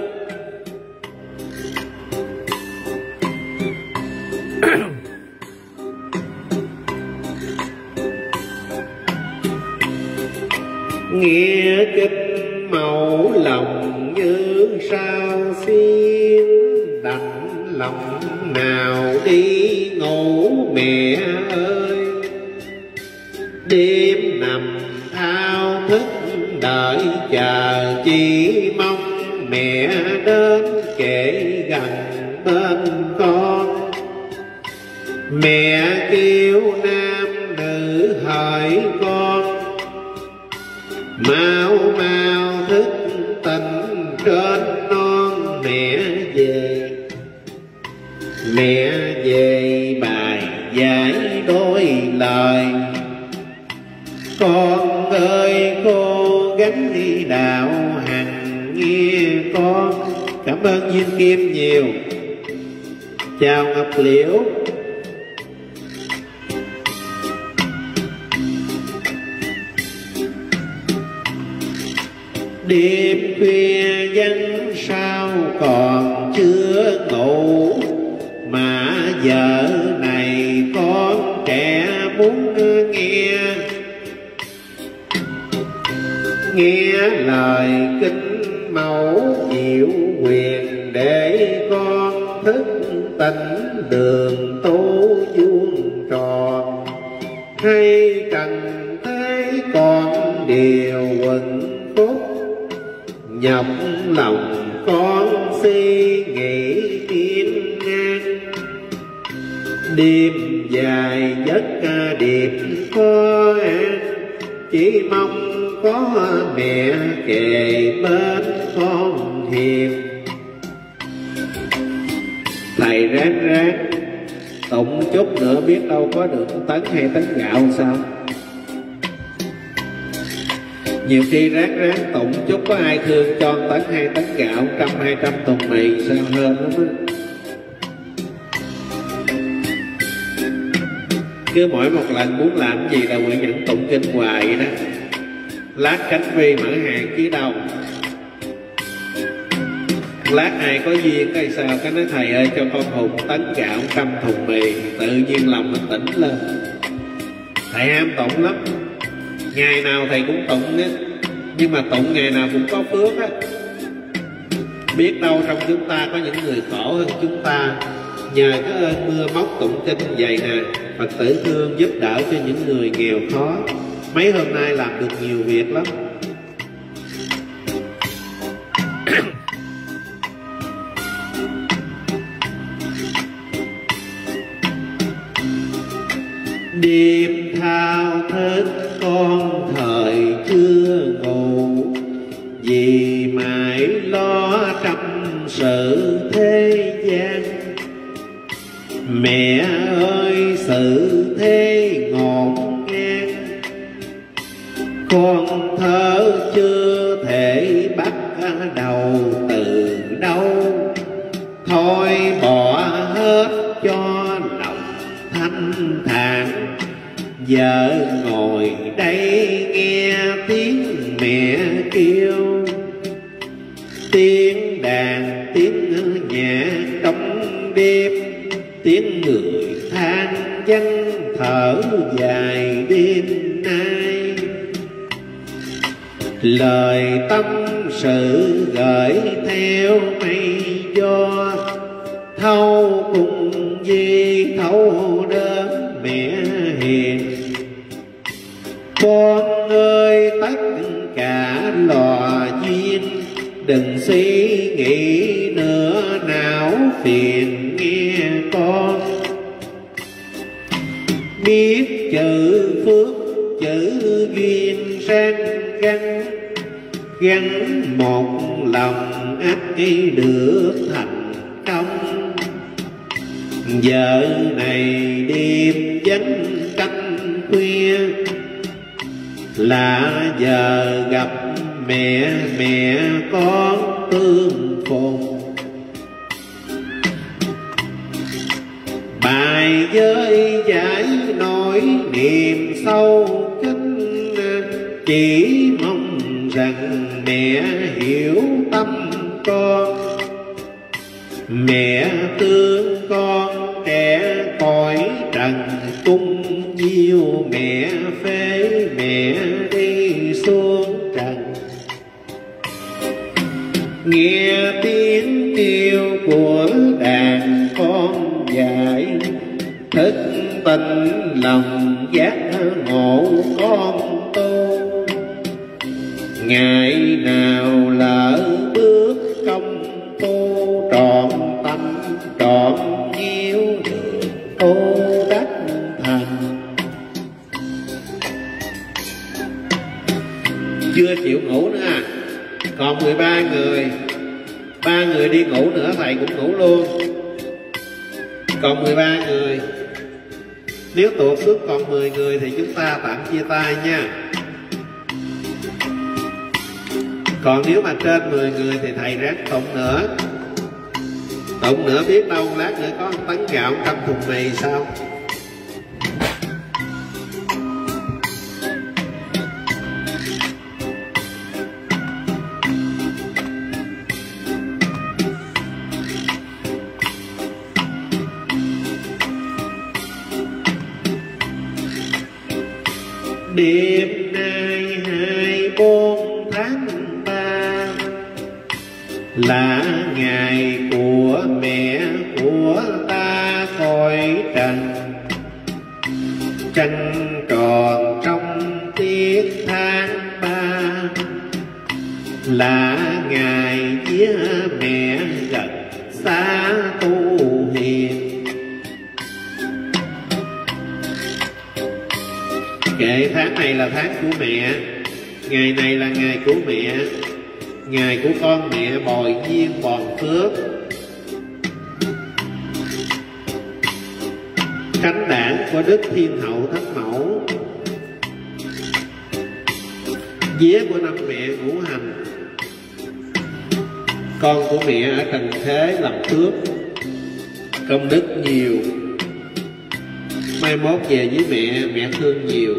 B: Nghe kinh màu lòng như sao xiên, đành lòng nào đi ngủ mẹ ơi. Đêm nằm thao thức đợi chờ, chỉ mong mẹ đến kể gần bên con. Mẹ kêu nam nữ hỏi con, mau mau thức tỉnh trên non. Mẹ về, mẹ về bài giải đôi lời. Con ơi cô gắng đi đạo hằng nghe con. Cảm ơn Duyên Kim nhiều. Chào Ngọc Liễu. Đêm khuya vẫn sao còn chưa ngủ, mà giờ này con trẻ muốn nghe. Nghe lời kinh mẫu diệu quyền, để con thức tỉnh đường tu vuông tròn. Hay trần thế còn điều quần phúc, nhập lòng con suy nghĩ yên ngang. Đêm dài giấc điệp khó an, chỉ mong có mẹ kề bên con hiền. Thầy ráng ráng tụng chút nữa biết đâu có được tấn hay tấn gạo sao. Nhiều khi ráng ráng tụng chút có ai thương cho tấn hai tấn gạo, trăm hai trăm thùng mì sao hơn lắm á. Cứ mỗi một lần muốn làm gì là nguyện nhận tụng kinh hoài đó. Lát Khánh Vi mở hàng ký đầu, lát ai có duyên cái sao cái nói thầy ơi cho con hùng tấn gạo trăm thùng mì, tự nhiên lòng mình tỉnh lên. Thầy ham tụng lắm, ngày nào thầy cũng tụng á, nhưng mà tụng ngày nào cũng có phước á. Biết đâu trong chúng ta có những người khổ hơn chúng ta, nhờ cái ơn mưa móc tụng kinh vậy nè, Phật tử thương giúp đỡ cho những người nghèo khó. Mấy hôm nay làm được nhiều việc lắm. Đêm thao thức con thời chưa ngủ, vì mãi lo trăm sự thế gian. Mẹ ơi sự thế ngột ngang, con thơ chưa thể bắt đầu từ đâu. Thôi bỏ hết cho lòng thanh thản, vợ ngồi đây nghe tiếng mẹ kêu. Tiếng đàn tiếng nhạc trong đêm, tiếng người than vắng thở dài đêm nay. Lời tâm sự gửi theo mây gió, thâu cùng di thâu đến mẹ hiền. Con ơi tất cả lò duyên, đừng suy nghĩ nữa não phiền nghe con. Biết chữ phước chữ duyên sang gắn, gắn một lòng ắt ấy được thành công. Giờ này đêm vắng canh khuya là giờ gặp mẹ mẹ con tương phùng. Bài giới giải nỗi niềm sâu kín, chỉ mong rằng mẹ hiểu tâm con. Mẹ thương con trẻ cõi trần cung diêu, mẹ phế mẹ đi xuống trần. Nghe tiếng kêu của đàn con dạy, thức tình lòng giác ngộ con tu. Ngày nào lỡ bước công phu, trọn tâm trọn nhiêu được ô đắc thành. Chưa chịu ngủ nữa à? Còn mười ba người, ba người đi ngủ nữa thầy cũng ngủ luôn. Còn mười ba người. Nếu tuột xuống còn mười người thì chúng ta tạm chia tay nha. Còn nếu mà trên mười người thì thầy ráng tụng nữa. Tụng nữa biết đâu lát nữa có một tấn gạo trăm thùng mì sao. Đêm nay hai bốn tháng ba là ngày của mẹ của ta cõi trần. Trăng tròn trong tiết tháng ba là ngày vía mẹ gần xa tu hiền. Kệ tháng này là tháng của mẹ, ngày này là ngày của mẹ, ngày của con mẹ bồi duyên bòn phước. Khánh đản của Đức Thiên Hậu Thánh Mẫu, vía của năm mẹ ngũ hành. Con của mẹ ở trần thế làm phước, công đức nhiều. Mai mốt về với mẹ, mẹ thương nhiều.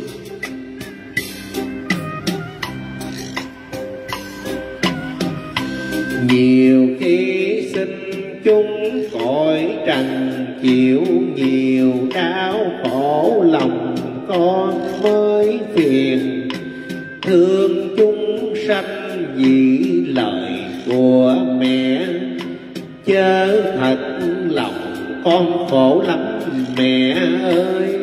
B: Nhiều khi sinh chúng cõi trần, chịu nhiều đau khổ lòng con mới phiền. Thương chúng sanh vì lời của mẹ, chớ thật lòng con khổ lắm mẹ ơi.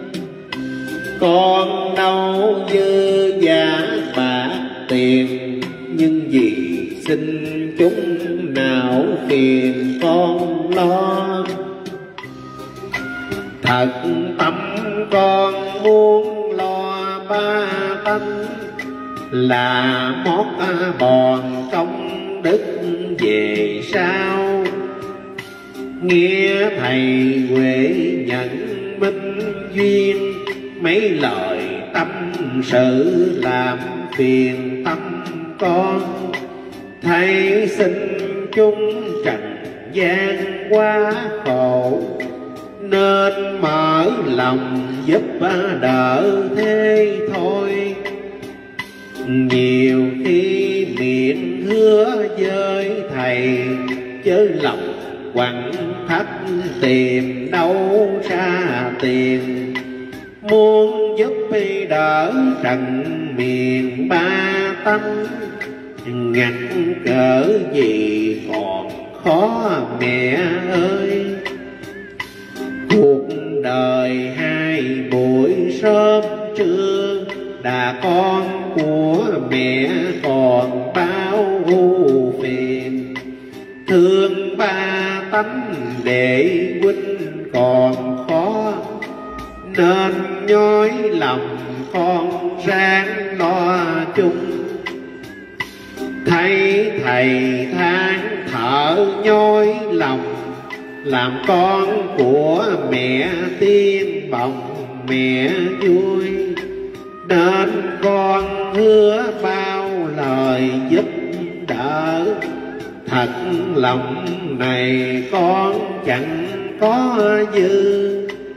B: Con đâu dư giả bạc tiền, nhưng vì xin chúng nào phiền con lo. Thật tâm con muốn lo ba tánh, là mót bòn công đức về sau. Nghe thầy Huệ nhận minh duyên, mấy lời tâm sự làm phiền tâm con. Thầy xin chúng trần gian quá khổ, nên mở lòng giúp đỡ thế thôi. Nhiều khi miệng hứa với thầy, chớ lòng quặn thắt tìm đâu ra tiền. Muốn giúp đỡ trần miền ba tánh, ngặt cỡ gì còn khó mẹ ơi. Cuộc đời hai buổi sớm trưa, đã con của mẹ còn bao ưu phiền. Thương ba tánh để huynh còn khó, nên nhói lòng con ráng lo chung. thấy thầy than thở nhói lòng, làm con của mẹ tiên bồng mẹ vui, nên con hứa bao lời giúp đỡ. Thật lòng này con chẳng có dư,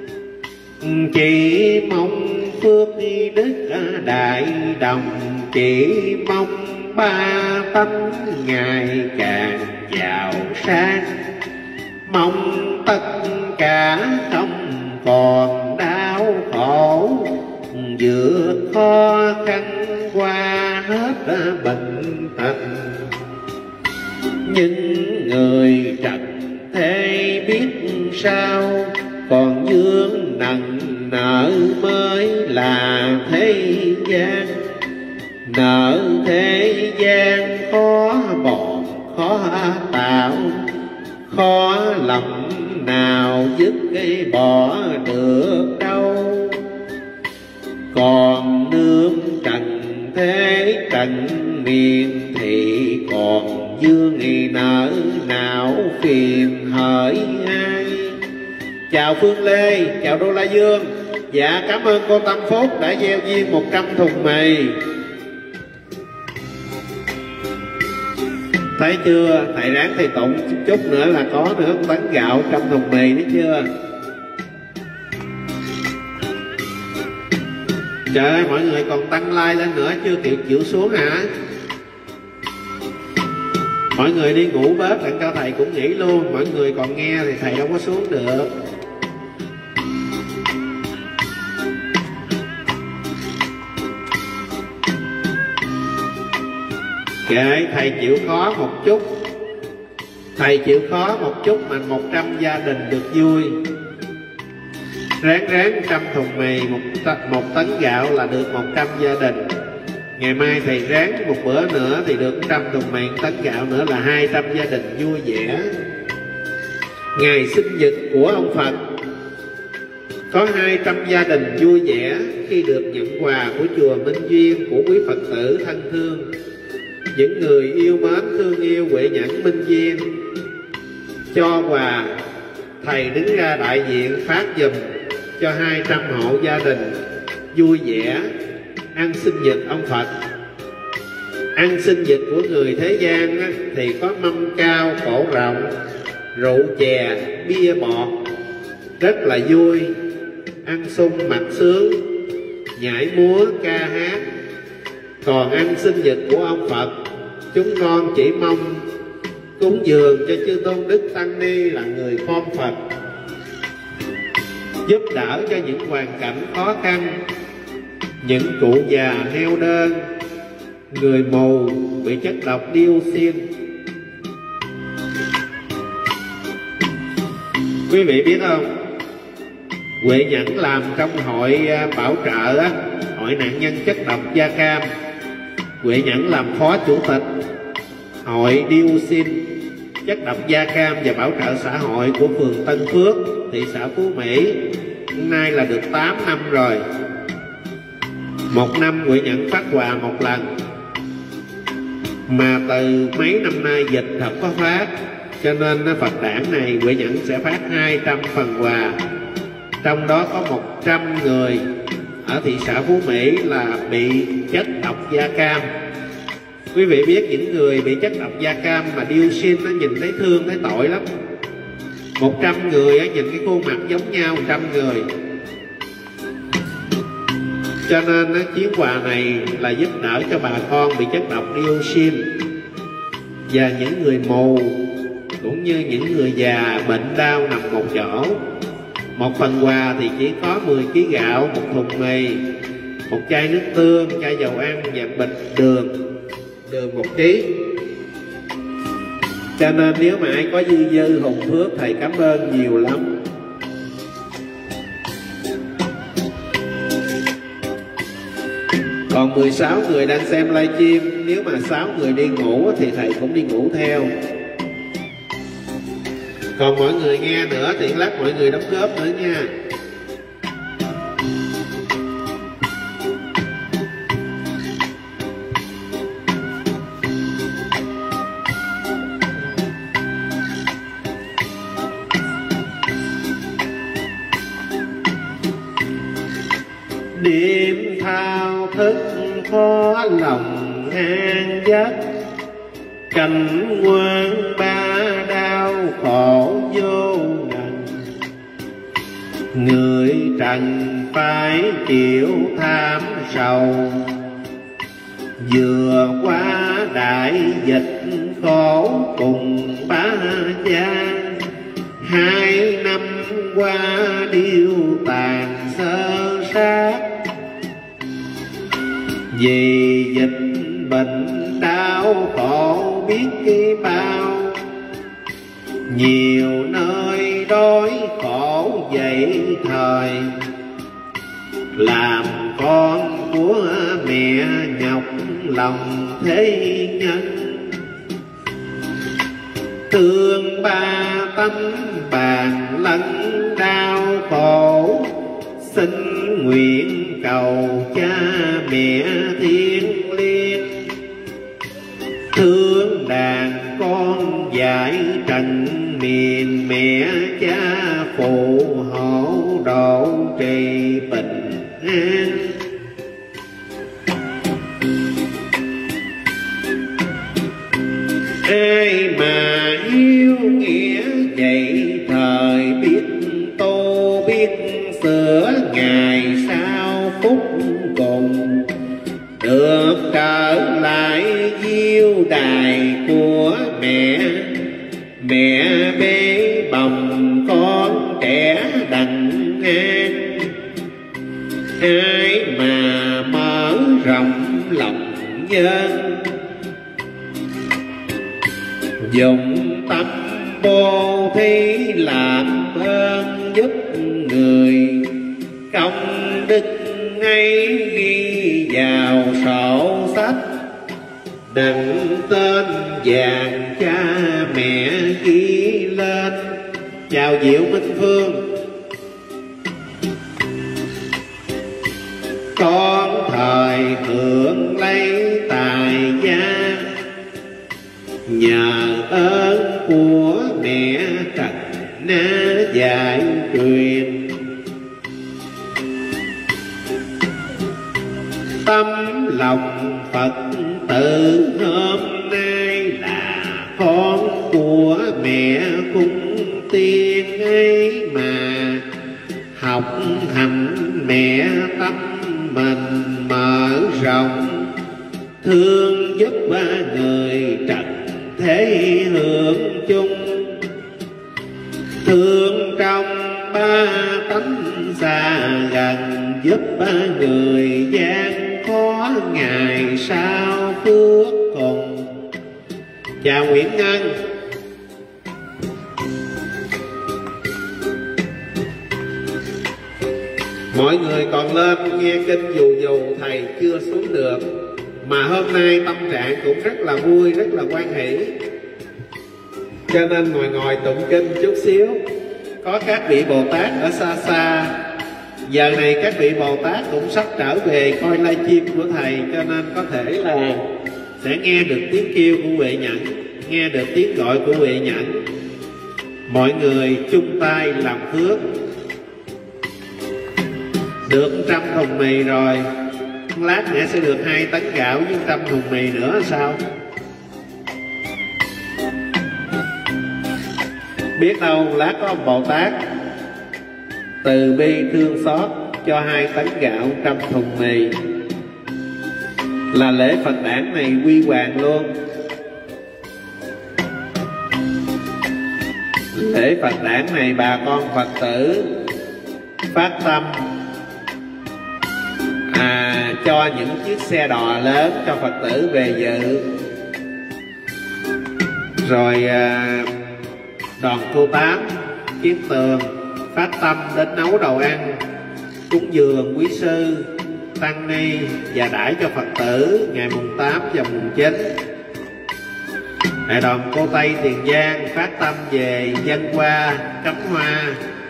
B: chỉ mong phước đức đại đồng, chỉ mong ba tánh ngày càng giàu sang, mong tất cả không còn đau khổ, vượt khó khăn qua hết bệnh tật. Những người trần thế biết sao, còn vương nặng nợ mới là thế gian. Nợ thế gian khó bỏ khó tạo, khó lòng nào dứt cái bỏ được đâu. Còn nương trần thế trần miền thì còn dương nợ nào phiền hỡi ai. Chào Phương Lê, chào Đô La Dương. Dạ cảm ơn cô Tâm Phúc đã gieo duyên một trăm thùng mì. Thấy chưa, thầy ráng thầy tụng chút nữa là có nữa một tấn gạo trăm thùng mì, thấy chưa? Trời ơi, mọi người còn tăng like lên nữa chưa kịp chịu xuống hả? Mọi người đi ngủ bớt đặng cho thầy cũng nghỉ luôn. Mọi người còn nghe thì thầy đâu có xuống được. Kệ, thầy chịu khó một chút. Thầy chịu khó một chút mà một trăm gia đình được vui. Ráng ráng trăm thùng mì, một, một tấn gạo là được một trăm gia đình. Ngày mai thầy ráng một bữa nữa thì được trăm thùng mì, một tấn gạo nữa là hai trăm gia đình vui vẻ. Ngày sinh nhật của ông Phật, có hai trăm gia đình vui vẻ khi được nhận quà của chùa Minh Duyên, của quý Phật tử thân thương. Những người yêu mến thương yêu Huệ Nhẫn Minh Duyên cho quà, thầy đứng ra đại diện phát giùm cho hai trăm hộ gia đình vui vẻ ăn sinh nhật ông Phật. Ăn sinh nhật của người thế gian á, thì có mâm cao cổ rộng, rượu chè bia bọt, rất là vui. Ăn sung mặc sướng, nhảy múa ca hát. Còn ăn sinh nhật của ông Phật, chúng con chỉ mong cúng dường cho chư tôn đức tăng ni là người con Phật, giúp đỡ cho những hoàn cảnh khó khăn, những cụ già neo đơn, người mù bị chất độc dioxin. Quý vị biết không, Huệ Nhẫn làm trong hội bảo trợ á, hội nạn nhân chất độc da cam. Huệ Nhẫn làm phó chủ tịch hội dioxin, chất độc da cam và bảo trợ xã hội của phường Tân Phước, thị xã Phú Mỹ. Hôm nay là được tám năm rồi. Một năm Huệ Nhẫn phát quà một lần, mà từ mấy năm nay dịch thật có phát, cho nên Phật đản này Huệ Nhẫn sẽ phát hai trăm phần quà. Trong đó có một trăm người ở thị xã Phú Mỹ là bị chất độc da cam. Quý vị biết những người bị chất độc da cam mà dioxin nó nhìn thấy thương, thấy tội lắm. Một trăm người á, nhìn cái khuôn mặt giống nhau một trăm người. Cho nên á, chuyến quà này là giúp đỡ cho bà con bị chất độc dioxin và những người mù, cũng như những người già bệnh đau nằm một chỗ. Một phần quà thì chỉ có mười ký gạo, một thùng mì, một chai nước tương, chai dầu ăn và bịch đường, đường một ký. Cho nên nếu mà ai có dư dư hùng phước, thầy cảm ơn nhiều lắm. Còn mười sáu người đang xem livestream, nếu mà sáu người đi ngủ thì thầy cũng đi ngủ theo. Còn mọi người nghe nữa thì lát mọi người đóng góp nữa nha. đêm thao thức khó lòng an giấc, cảnh quan ba đau khổ vô ngần. Người trần phải chịu tham sầu, vừa qua đại dịch khổ cùng ba gia. Hai năm qua điêu tàn sơ sát, vì dịch bệnh đau khổ biết cái bao. Nhiều nơi đói khổ dậy thời, làm con của mẹ nhọc lòng thế nhân. Thương ba tấm bàn lẫn đau khổ, xin nguyện cầu cha mẹ thiên liêng. Thương đàn con dạy trần miền, mẹ cha phụ hộ độ trì bình an. Ai mà yêu nghĩa vậy thời, biết tô biết sửa ngày sau phút cùng. Được trở lại diêu đài của mẹ, mẹ bế bồng con trẻ đành an. Ai mà mở rộng lòng nhân, dùng tâm bố thí làm ơn giúp người. Công đức ấy ghi vào sổ sách, đừng tên vàng cha mẹ ghi lên. Chào Diệu Minh Phương. Con thời hưởng lấy tài gia, nhờ ơn của mẹ Trần Na dạy truyền. Tâm lòng Phật tử hôm nay là con của mẹ cung tiên ấy mà. Học hành mẹ tâm mình mở rộng, thương giúp ba người trần thế hưởng chung. Thương trong ba tánh xa gần, giúp ba người gian khó ngày sau phước cùng. Chào Nguyễn Ngân. Mọi người còn lên nghe kinh dù dù thầy chưa xuống được, mà hôm nay tâm trạng cũng rất là vui, rất là hoan hỷ, cho nên ngồi ngồi tụng kinh chút xíu. Có các vị Bồ Tát ở xa xa, giờ này các vị Bồ Tát cũng sắp trở về coi livestream của thầy, cho nên có thể là sẽ nghe được tiếng kêu của Huệ Nhẫn, nghe được tiếng gọi của Huệ Nhẫn. Mọi người chung tay làm phước. Được trăm thùng mì rồi, lát nữa sẽ được hai tấn gạo với trăm thùng mì nữa sao? Biết đâu lát có ông Bồ Tát từ bi thương xót cho hai tấn gạo trăm thùng mì, là lễ Phật đản này quy hoàng luôn. Lễ Phật đản này bà con Phật tử phát tâm à, cho những chiếc xe đò lớn cho Phật tử về dự. Rồi à, đoàn cô Tám, Kiến Tường phát tâm đến nấu đồ ăn, cúng dường quý sư, tăng ni và đãi cho Phật tử ngày mùng tám và mùng chín. Đại đoàn cô Tây Tiền Giang phát tâm về dân hoa, cắm hoa.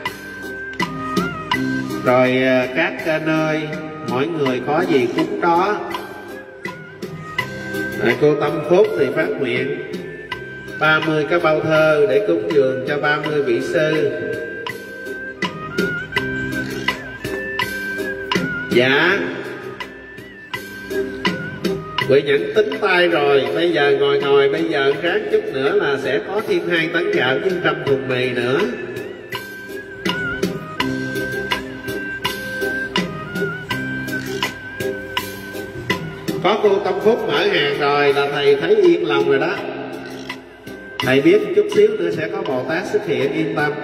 B: Rồi các nơi mỗi người có gì cúng đó. Đại cô Tâm Phúc thì phát nguyện ba mươi cái bao thơ để cúng dường cho ba mươi vị sư. Dạ Huệ Nhẫn tính tay rồi, bây giờ ngồi ngồi bây giờ ráng chút nữa là sẽ có thêm hai tấn gạo với trăm thùng mì nữa. Có cô Tâm Phúc mở hàng rồi là thầy thấy yên lòng rồi đó. Thầy biết chút xíu nữa sẽ có Bồ Tát xuất hiện, yên tâm.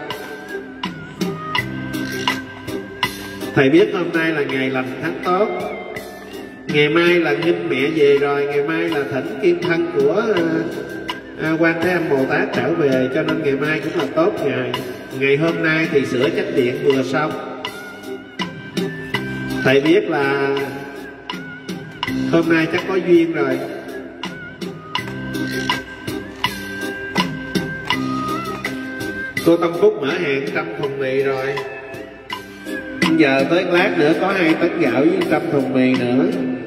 B: Thầy biết hôm nay là ngày lành tháng tốt, ngày mai là nghinh mẹ về rồi, ngày mai là thỉnh kim thân của à, Quan Thế Âm Bồ Tát trở về, cho nên ngày mai cũng là tốt ngày. Ngày hôm nay thì sửa chánh điện vừa xong. Thầy biết là hôm nay chắc có duyên rồi. Cô Tâm Phúc mở hàng trăm thùng mì rồi. Giờ tới lát nữa có hai tấn gạo với trăm thùng mì nữa.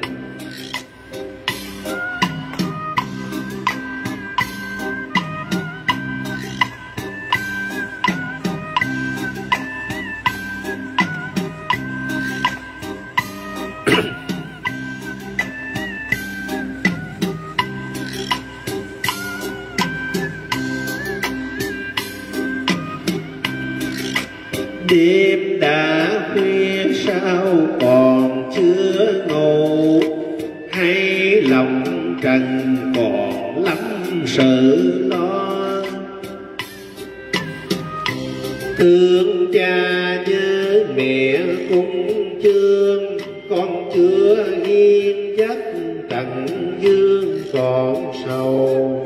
B: Đêm đã khuya sao còn chưa ngủ, hay lòng trần còn lắm sự lo. Thương cha nhớ mẹ cũng chương, con chưa yên giấc trần dương còn sầu.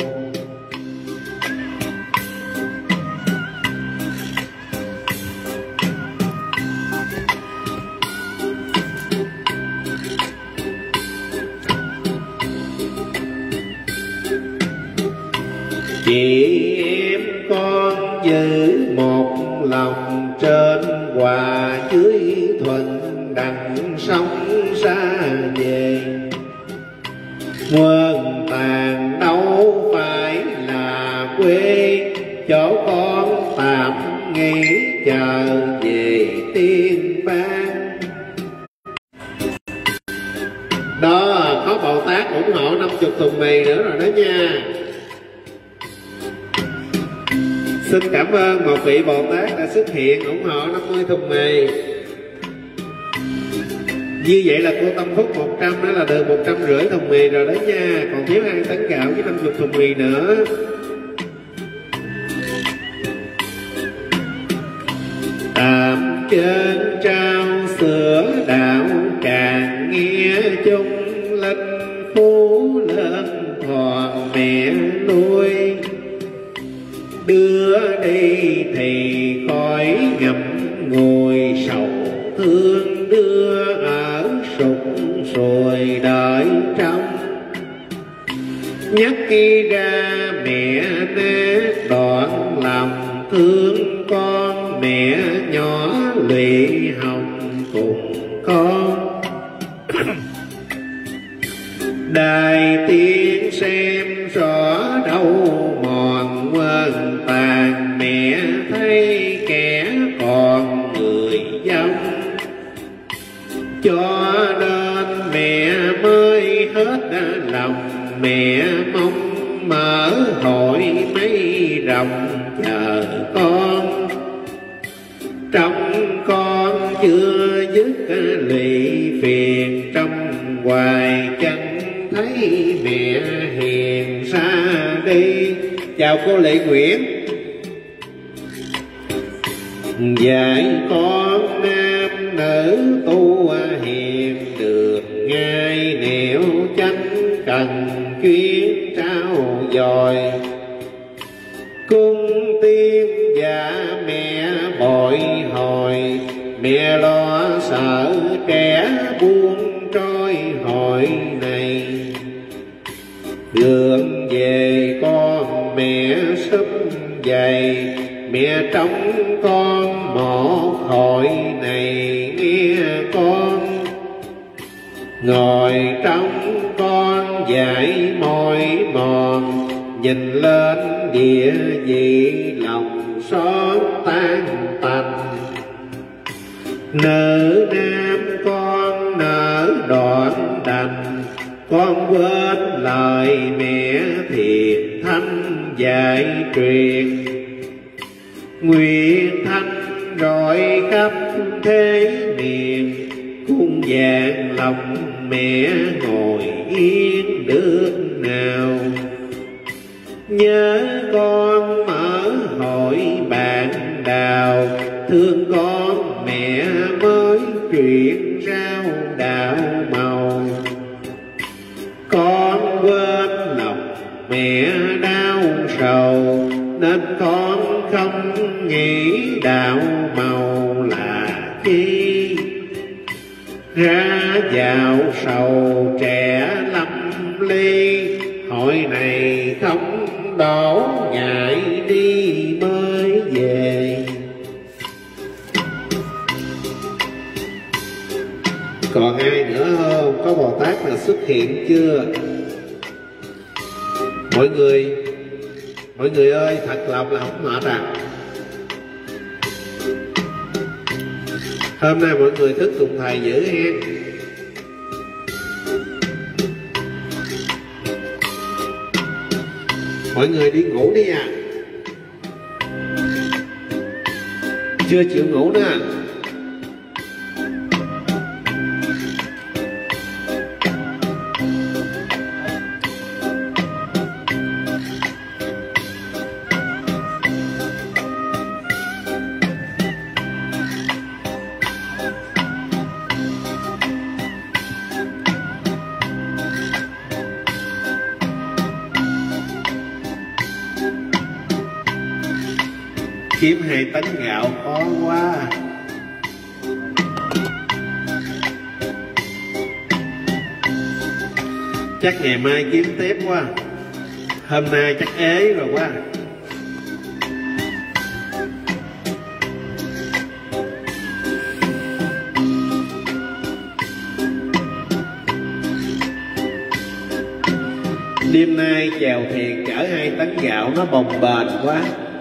B: Chị em con giữ một lòng trên hòa, dưới thuận đặng sống xa về. Quân tàn đâu phải là quê, chỗ con tạm nghỉ chờ về tiên ban. Đó, có Bồ Tát ủng hộ năm mươi thùng mì nữa rồi đó nha. Xin cảm ơn một vị Bồ Tát đã xuất hiện ủng hộ năm mươi thùng mì. Như vậy là cô Tâm Phúc một trăm đó là được một trăm rưỡi thùng mì rồi đó nha. Còn thiếu hai tấn gạo với năm mươi thùng mì nữa. Tạm trên trao sữa đạo càng nghe chung, linh phú lên thọ mẹ nuôi. Đưa đi thì khỏi ngậm ngùi sầu thương, đưa ở sụp rồi đợi trong. Nhắc khi ra mẹ nát đoạn lòng, thương con mẹ nhỏ lụy hồng cùng con. Đài tiên xem rõ đâu mòn quên tàn, mẹ thấy kẻ còn người dâm. Cho nên mẹ mới hết lòng, mẹ mong mở hội mấy rồng chờ con. Trong con chưa dứt lụy phiền, trong hoài chẳng thấy mẹ hiền xa đi. Chào cô Lệ Nguyễn. Dạy con nam nữ tu hiền, được ngay nẻo chánh cần chuyên trao dồi. Cung tiên và mẹ bội hồi, mẹ lo sợ trẻ buông trôi hội này. Gượng về con mẹ sớm dày, mẹ trống con một hội này nghe con. Ngồi trong con dải mỏi mòn, nhìn lên địa vị lòng xót tan tành. Nợ nam con lành. Con quên lời mẹ thiệt thanh dạy truyền, nguyện thanh rọi khắp thế miền. Cung vàng lòng mẹ ngồi yên được nào, nhớ con mở hội bạn đào. Thương con mẹ mới truyền rau đạo màu, con quên lòng mẹ đau sầu. Nên con không nghĩ đạo màu là chi, ra vào sầu trẻ lâm ly. Hội này không đổ ngại đi mới về. Còn ai nữa không? Có Bồ Tát nào xuất hiện chưa? Mọi người, mọi người ơi, thật lòng là không mệt à? Hôm nay mọi người thức cùng thầy giữ hen. Mọi người đi ngủ đi à? Chưa chịu ngủ nữa à? Kiếm hai tấn gạo khó quá. Chắc ngày mai kiếm tiếp quá. Hôm nay chắc ế rồi quá. Đêm nay chèo thuyền chở hai tấn gạo nó bồng bềnh quá.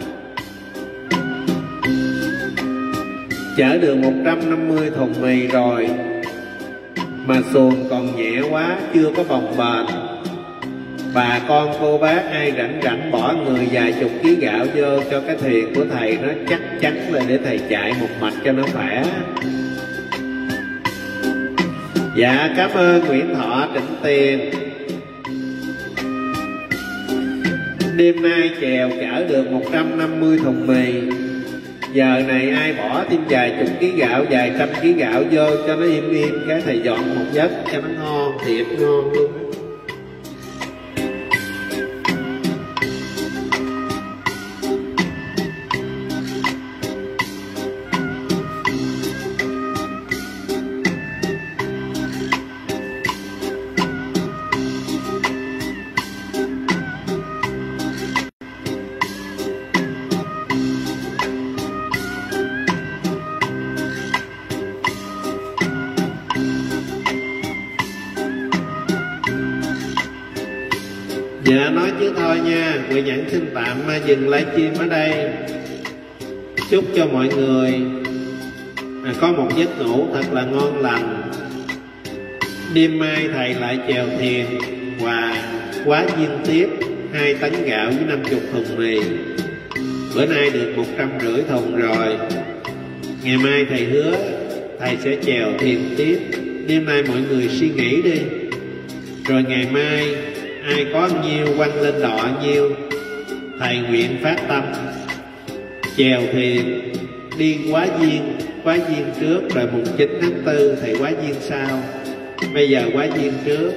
B: Chở được một trăm năm mươi thùng mì rồi mà xuồng còn nhẹ quá, chưa có bồng bềnh. Bà con cô bác ai rảnh rảnh bỏ người vài chục ký gạo vô cho cái thuyền của thầy nó chắc chắn là để thầy chạy một mạch cho nó khỏe. Dạ cảm ơn Nguyễn Thọ Trịnh Tiền. Đêm nay chèo chở được một trăm năm mươi thùng mì. Giờ này ai bỏ thêm vài chục ký gạo, vài trăm ký gạo vô cho nó im im, cái thầy dọn một giấc cho nó ngon, thiệt ngon luôn. Dạ nói chứ thôi nha, Nguyện Nhẫn xin tạm dừng livestream ở đây. Chúc cho mọi người à, có một giấc ngủ thật là ngon lành. Đêm mai thầy lại chèo thuyền và quá duyên tiếp hai tấn gạo với năm chục thùng mì. Bữa nay được một trăm rưỡi thùng rồi. Ngày mai thầy hứa thầy sẽ chèo thuyền tiếp. Đêm nay mọi người suy nghĩ đi, rồi ngày mai ai có nhiêu quăng lên đọ nhiêu. Thầy nguyện phát tâm chèo thuyền đi Quá Duyên, Quá Duyên trước rồi mùng chín tháng tư thầy Quá Duyên sau. Bây giờ Quá Duyên trước.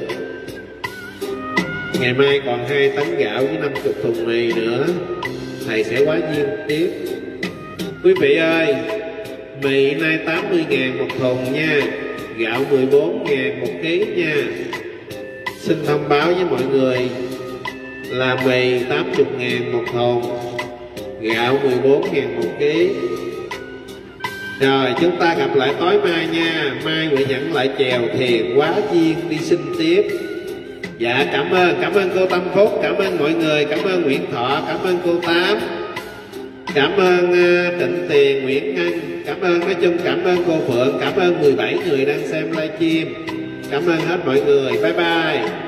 B: Ngày mai còn hai tấn gạo với năm chục thùng mì nữa, thầy sẽ Quá Duyên tiếp. Quý vị ơi, mì nay tám mươi ngàn một thùng nha, gạo mười bốn ngàn một ký nha. Xin thông báo với mọi người là mì tám mươi ngàn một thùng, gạo mười bốn ngàn một ký. Rồi chúng ta gặp lại tối mai nha. Mai Nguyện Nhẫn lại chèo thuyền Quá Duyên đi xin tiếp. Dạ cảm ơn, cảm ơn cô Tâm Phúc, cảm ơn mọi người, cảm ơn Nguyễn Thọ, cảm ơn cô Tám, cảm ơn uh, Trịnh Tiền, Nguyễn Ngân, cảm ơn, nói chung cảm ơn cô Phượng, cảm ơn mười bảy người đang xem livestream. Cảm ơn hết mọi người. Bye bye.